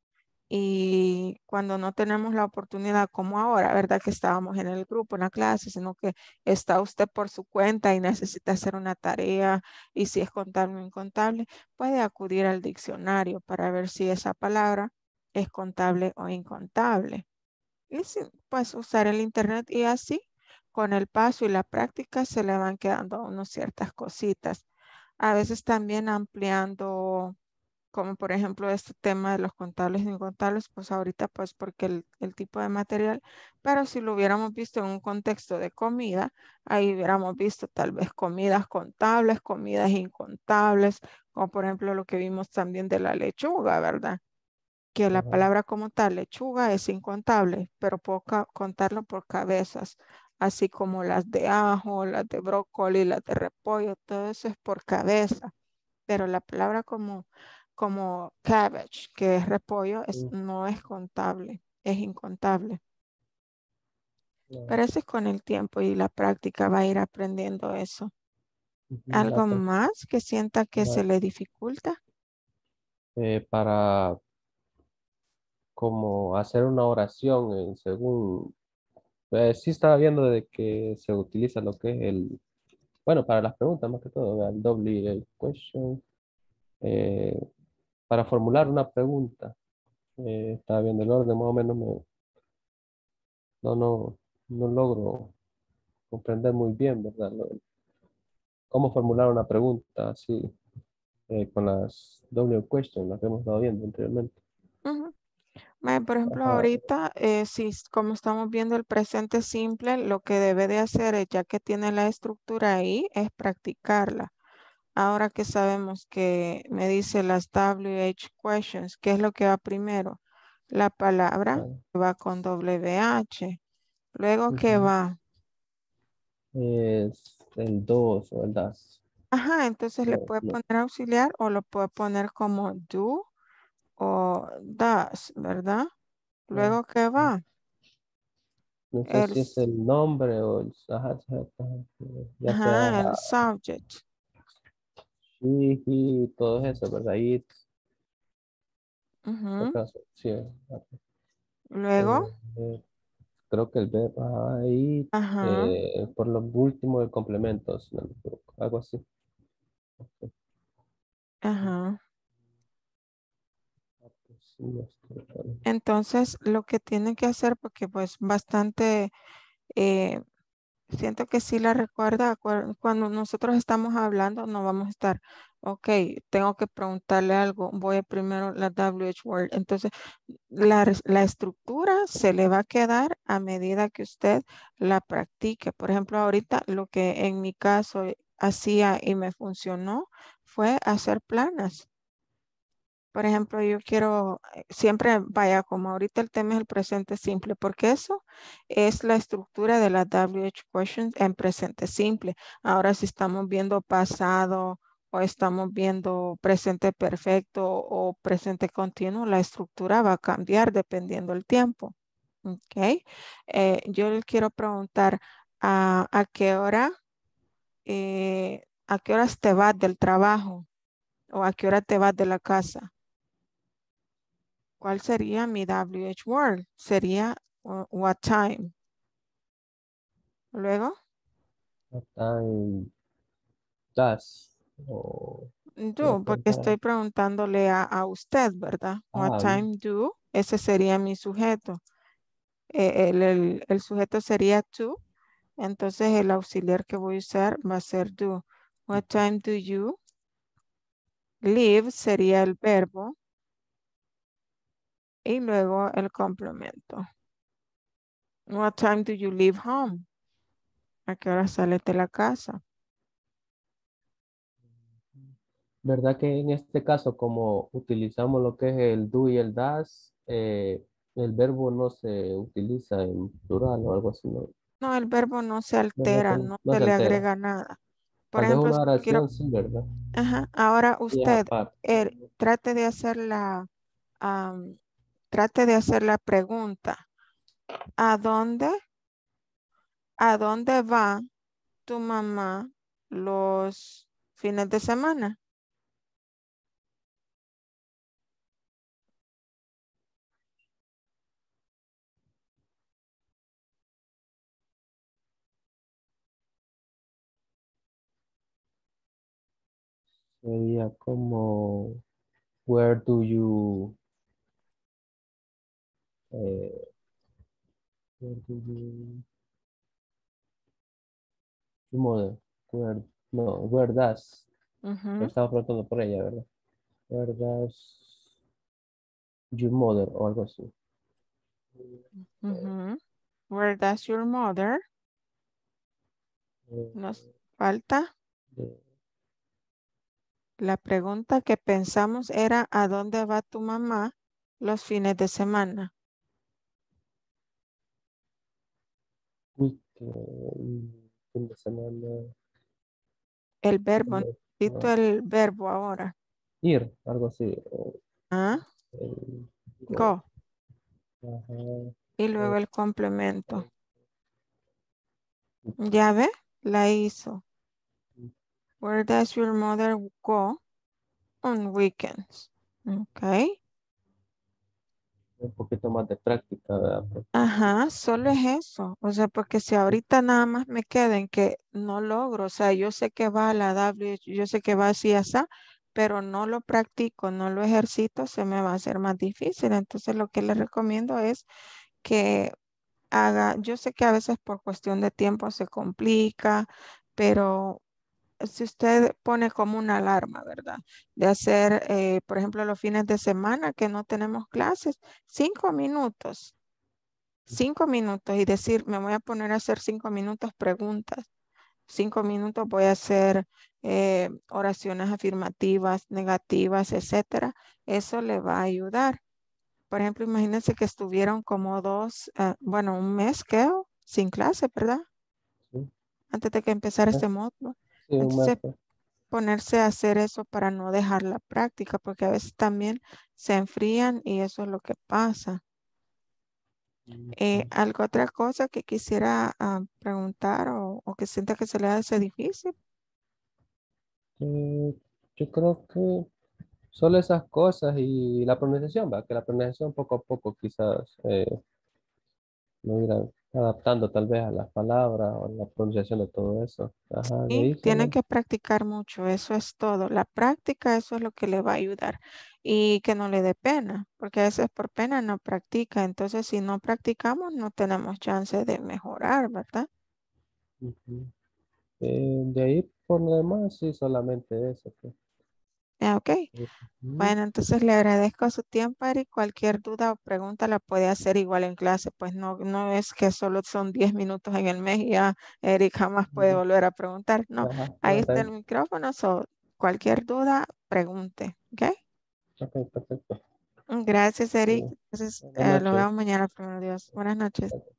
Y cuando no tenemos la oportunidad como ahora, ¿verdad? Que estábamos en el grupo, en la clase, sino que está usted por su cuenta y necesita hacer una tarea y si es contable o incontable, puede acudir al diccionario para ver si esa palabra es contable o incontable. Y pues usar el internet y así, con el paso y la práctica, se le van quedando a uno ciertas cositas. A veces también ampliando como por ejemplo este tema de los contables e incontables, pues ahorita pues porque el tipo de material, pero si lo hubiéramos visto en un contexto de comida, ahí hubiéramos visto tal vez comidas contables, comidas incontables, como por ejemplo lo que vimos también de la lechuga, ¿verdad? Que la Ajá. palabra como tal, lechuga, es incontable, pero puedo contarlo por cabezas, así como las de ajo, las de brócoli, las de repollo, todo eso es por cabeza, pero la palabra como cabbage, que es repollo, Sí, no es contable, es incontable. no. Pero eso es con el tiempo y la práctica va a ir aprendiendo eso. Ujú. ¿Algo más que sienta que se Ajá. le dificulta? Para como hacer una oración según, sí estaba viendo de que se utiliza lo que es bueno, para las preguntas más que todo, ¿verdad? El WH question, eh, para formular una pregunta. Estaba viendo el orden, más o menos no, no logro comprender muy bien, ¿verdad? Cómo formular una pregunta así, con las W question, las que hemos estado viendo anteriormente. Ujú. Por ejemplo, Ajá. ahorita, como estamos viendo el presente simple, lo que debe de hacer es, ya que tiene la estructura ahí, es practicarla. Ahora que sabemos que me dice las WH questions, ¿qué es lo que va primero? La palabra Ajá. va con WH. Luego, ¿qué Ujú. va? Es el dos o el das. Ajá, entonces le No, puede no, poner auxiliar o lo puede poner como do o does, ¿verdad? no, Luego, ¿qué no. va? No sé El, si es el nombre o el, ya sea ajá, el subject. she, he, todo eso, ¿verdad? It, Ujú. acaso, sí. Luego, Creo que el verbo ahí, ajá, por lo último, el complemento, si no me equivoco, algo así. ajá. Sí, no estoy claro. Entonces, lo que tienen que hacer, porque pues bastante, eh, siento que sí la recuerda, cuando nosotros estamos hablando, no vamos a estar, ok, tengo que preguntarle algo, voy a primero la WH word. Entonces, la estructura se le va a quedar a medida que usted la practique. Por ejemplo, ahorita lo que en mi caso hacía y me funcionó fue hacer planas. Por ejemplo, yo quiero, siempre vaya, como ahorita el tema es el presente simple, porque eso es la estructura de la WH questions en presente simple. Ahora si estamos viendo pasado o estamos viendo presente perfecto o presente continuo, la estructura va a cambiar dependiendo del tiempo. ¿Ok? Yo le quiero preguntar a qué hora, a qué horas te vas del trabajo o a qué hora te vas de la casa. ¿Cuál sería mi WH word? Sería what time. Luego, What time does, o do, creo que porque estoy preguntándole a usted, ¿verdad? What time do, ese sería mi sujeto. El sujeto sería to, entonces el auxiliar que voy a usar va a ser do. What time do you leave sería el verbo y luego el complemento. What time do you leave home? ¿A qué hora sales de la casa? ¿verdad que en este caso, como utilizamos lo que es el do y el das, el verbo no se utiliza en plural o algo así, ¿no? No, el verbo no se ¿Verdad que altera, no? no No se se le altera. agrega nada. Por Tal vez ejemplo, una si yo quiero, oración sí, ¿verdad? ajá, ahora Y es usted aparte. trate de hacer am, trate de hacer la pregunta. ¿A dónde va tu mamá los fines de semana? Sería como, where do you, eh, where do you mother, where, no, where does, Ujú, lo estaba preguntando por ella, ¿verdad? Where does your mother o algo así. ujú. Where does your mother? Nos falta. La pregunta que pensamos era ¿a dónde va tu mamá los fines de semana? Fin de semana, El verbo, necesito el verbo ahora. ir, algo así. ¿Ah? Go. Go. Ajá. Y luego el complemento. ¿Ya ve? La hizo. Where does your mother go on weekends? Ok. Un poquito más de práctica, ¿verdad? Ajá, solo es eso. O sea, porque si ahorita nada más me queda en que no logro, o sea, yo sé que va a la W, yo sé que va así, así, pero no lo practico, no lo ejercito, se me va a hacer más difícil. Entonces, lo que les recomiendo es que haga, yo sé que a veces por cuestión de tiempo se complica, pero si usted pone como una alarma, ¿verdad? De hacer, por ejemplo, los fines de semana que no tenemos clases, 5 minutos. 5 minutos y decir, me voy a poner a hacer 5 minutos preguntas. 5 minutos voy a hacer oraciones afirmativas, negativas, etcétera. Eso le va a ayudar. Por ejemplo, imagínense que estuvieron como bueno, un mes, creo, sin clase, ¿verdad? Sí. Antes de que empezara este módulo. Sí, un mes. Entonces, ponerse a hacer eso para no dejar la práctica, porque a veces también se enfrían y eso es lo que pasa. ¿Algo otra cosa que quisiera preguntar o que sienta que se le hace difícil? Yo creo que solo esas cosas y la pronunciación, va, que la pronunciación poco a poco quizás me irá adaptando tal vez a las palabras o la pronunciación de todo eso. Ajá, de Y ahí tiene solo. que practicar mucho, eso es todo. La práctica, eso es lo que le va a ayudar. Y que no le dé pena, porque a veces por pena no practica. Entonces, si no practicamos, no tenemos chance de mejorar, ¿verdad? Ujú. De ahí por lo demás, sí, solamente eso, pues. Ok. Ujú. Bueno, entonces le agradezco su tiempo, Eric. Cualquier duda o pregunta la puede hacer igual en clase. Pues no es que solo son 10 minutos en el mes y ya Eric jamás puede Ujú. volver a preguntar. No, Ajá, no, ahí está está el bien. micrófono. Cualquier duda, pregunte. ¿Ok? Ok, perfecto. Gracias, Eric. Bueno, Entonces, buenas lo noches. vemos mañana, primero Dios. Buenas noches.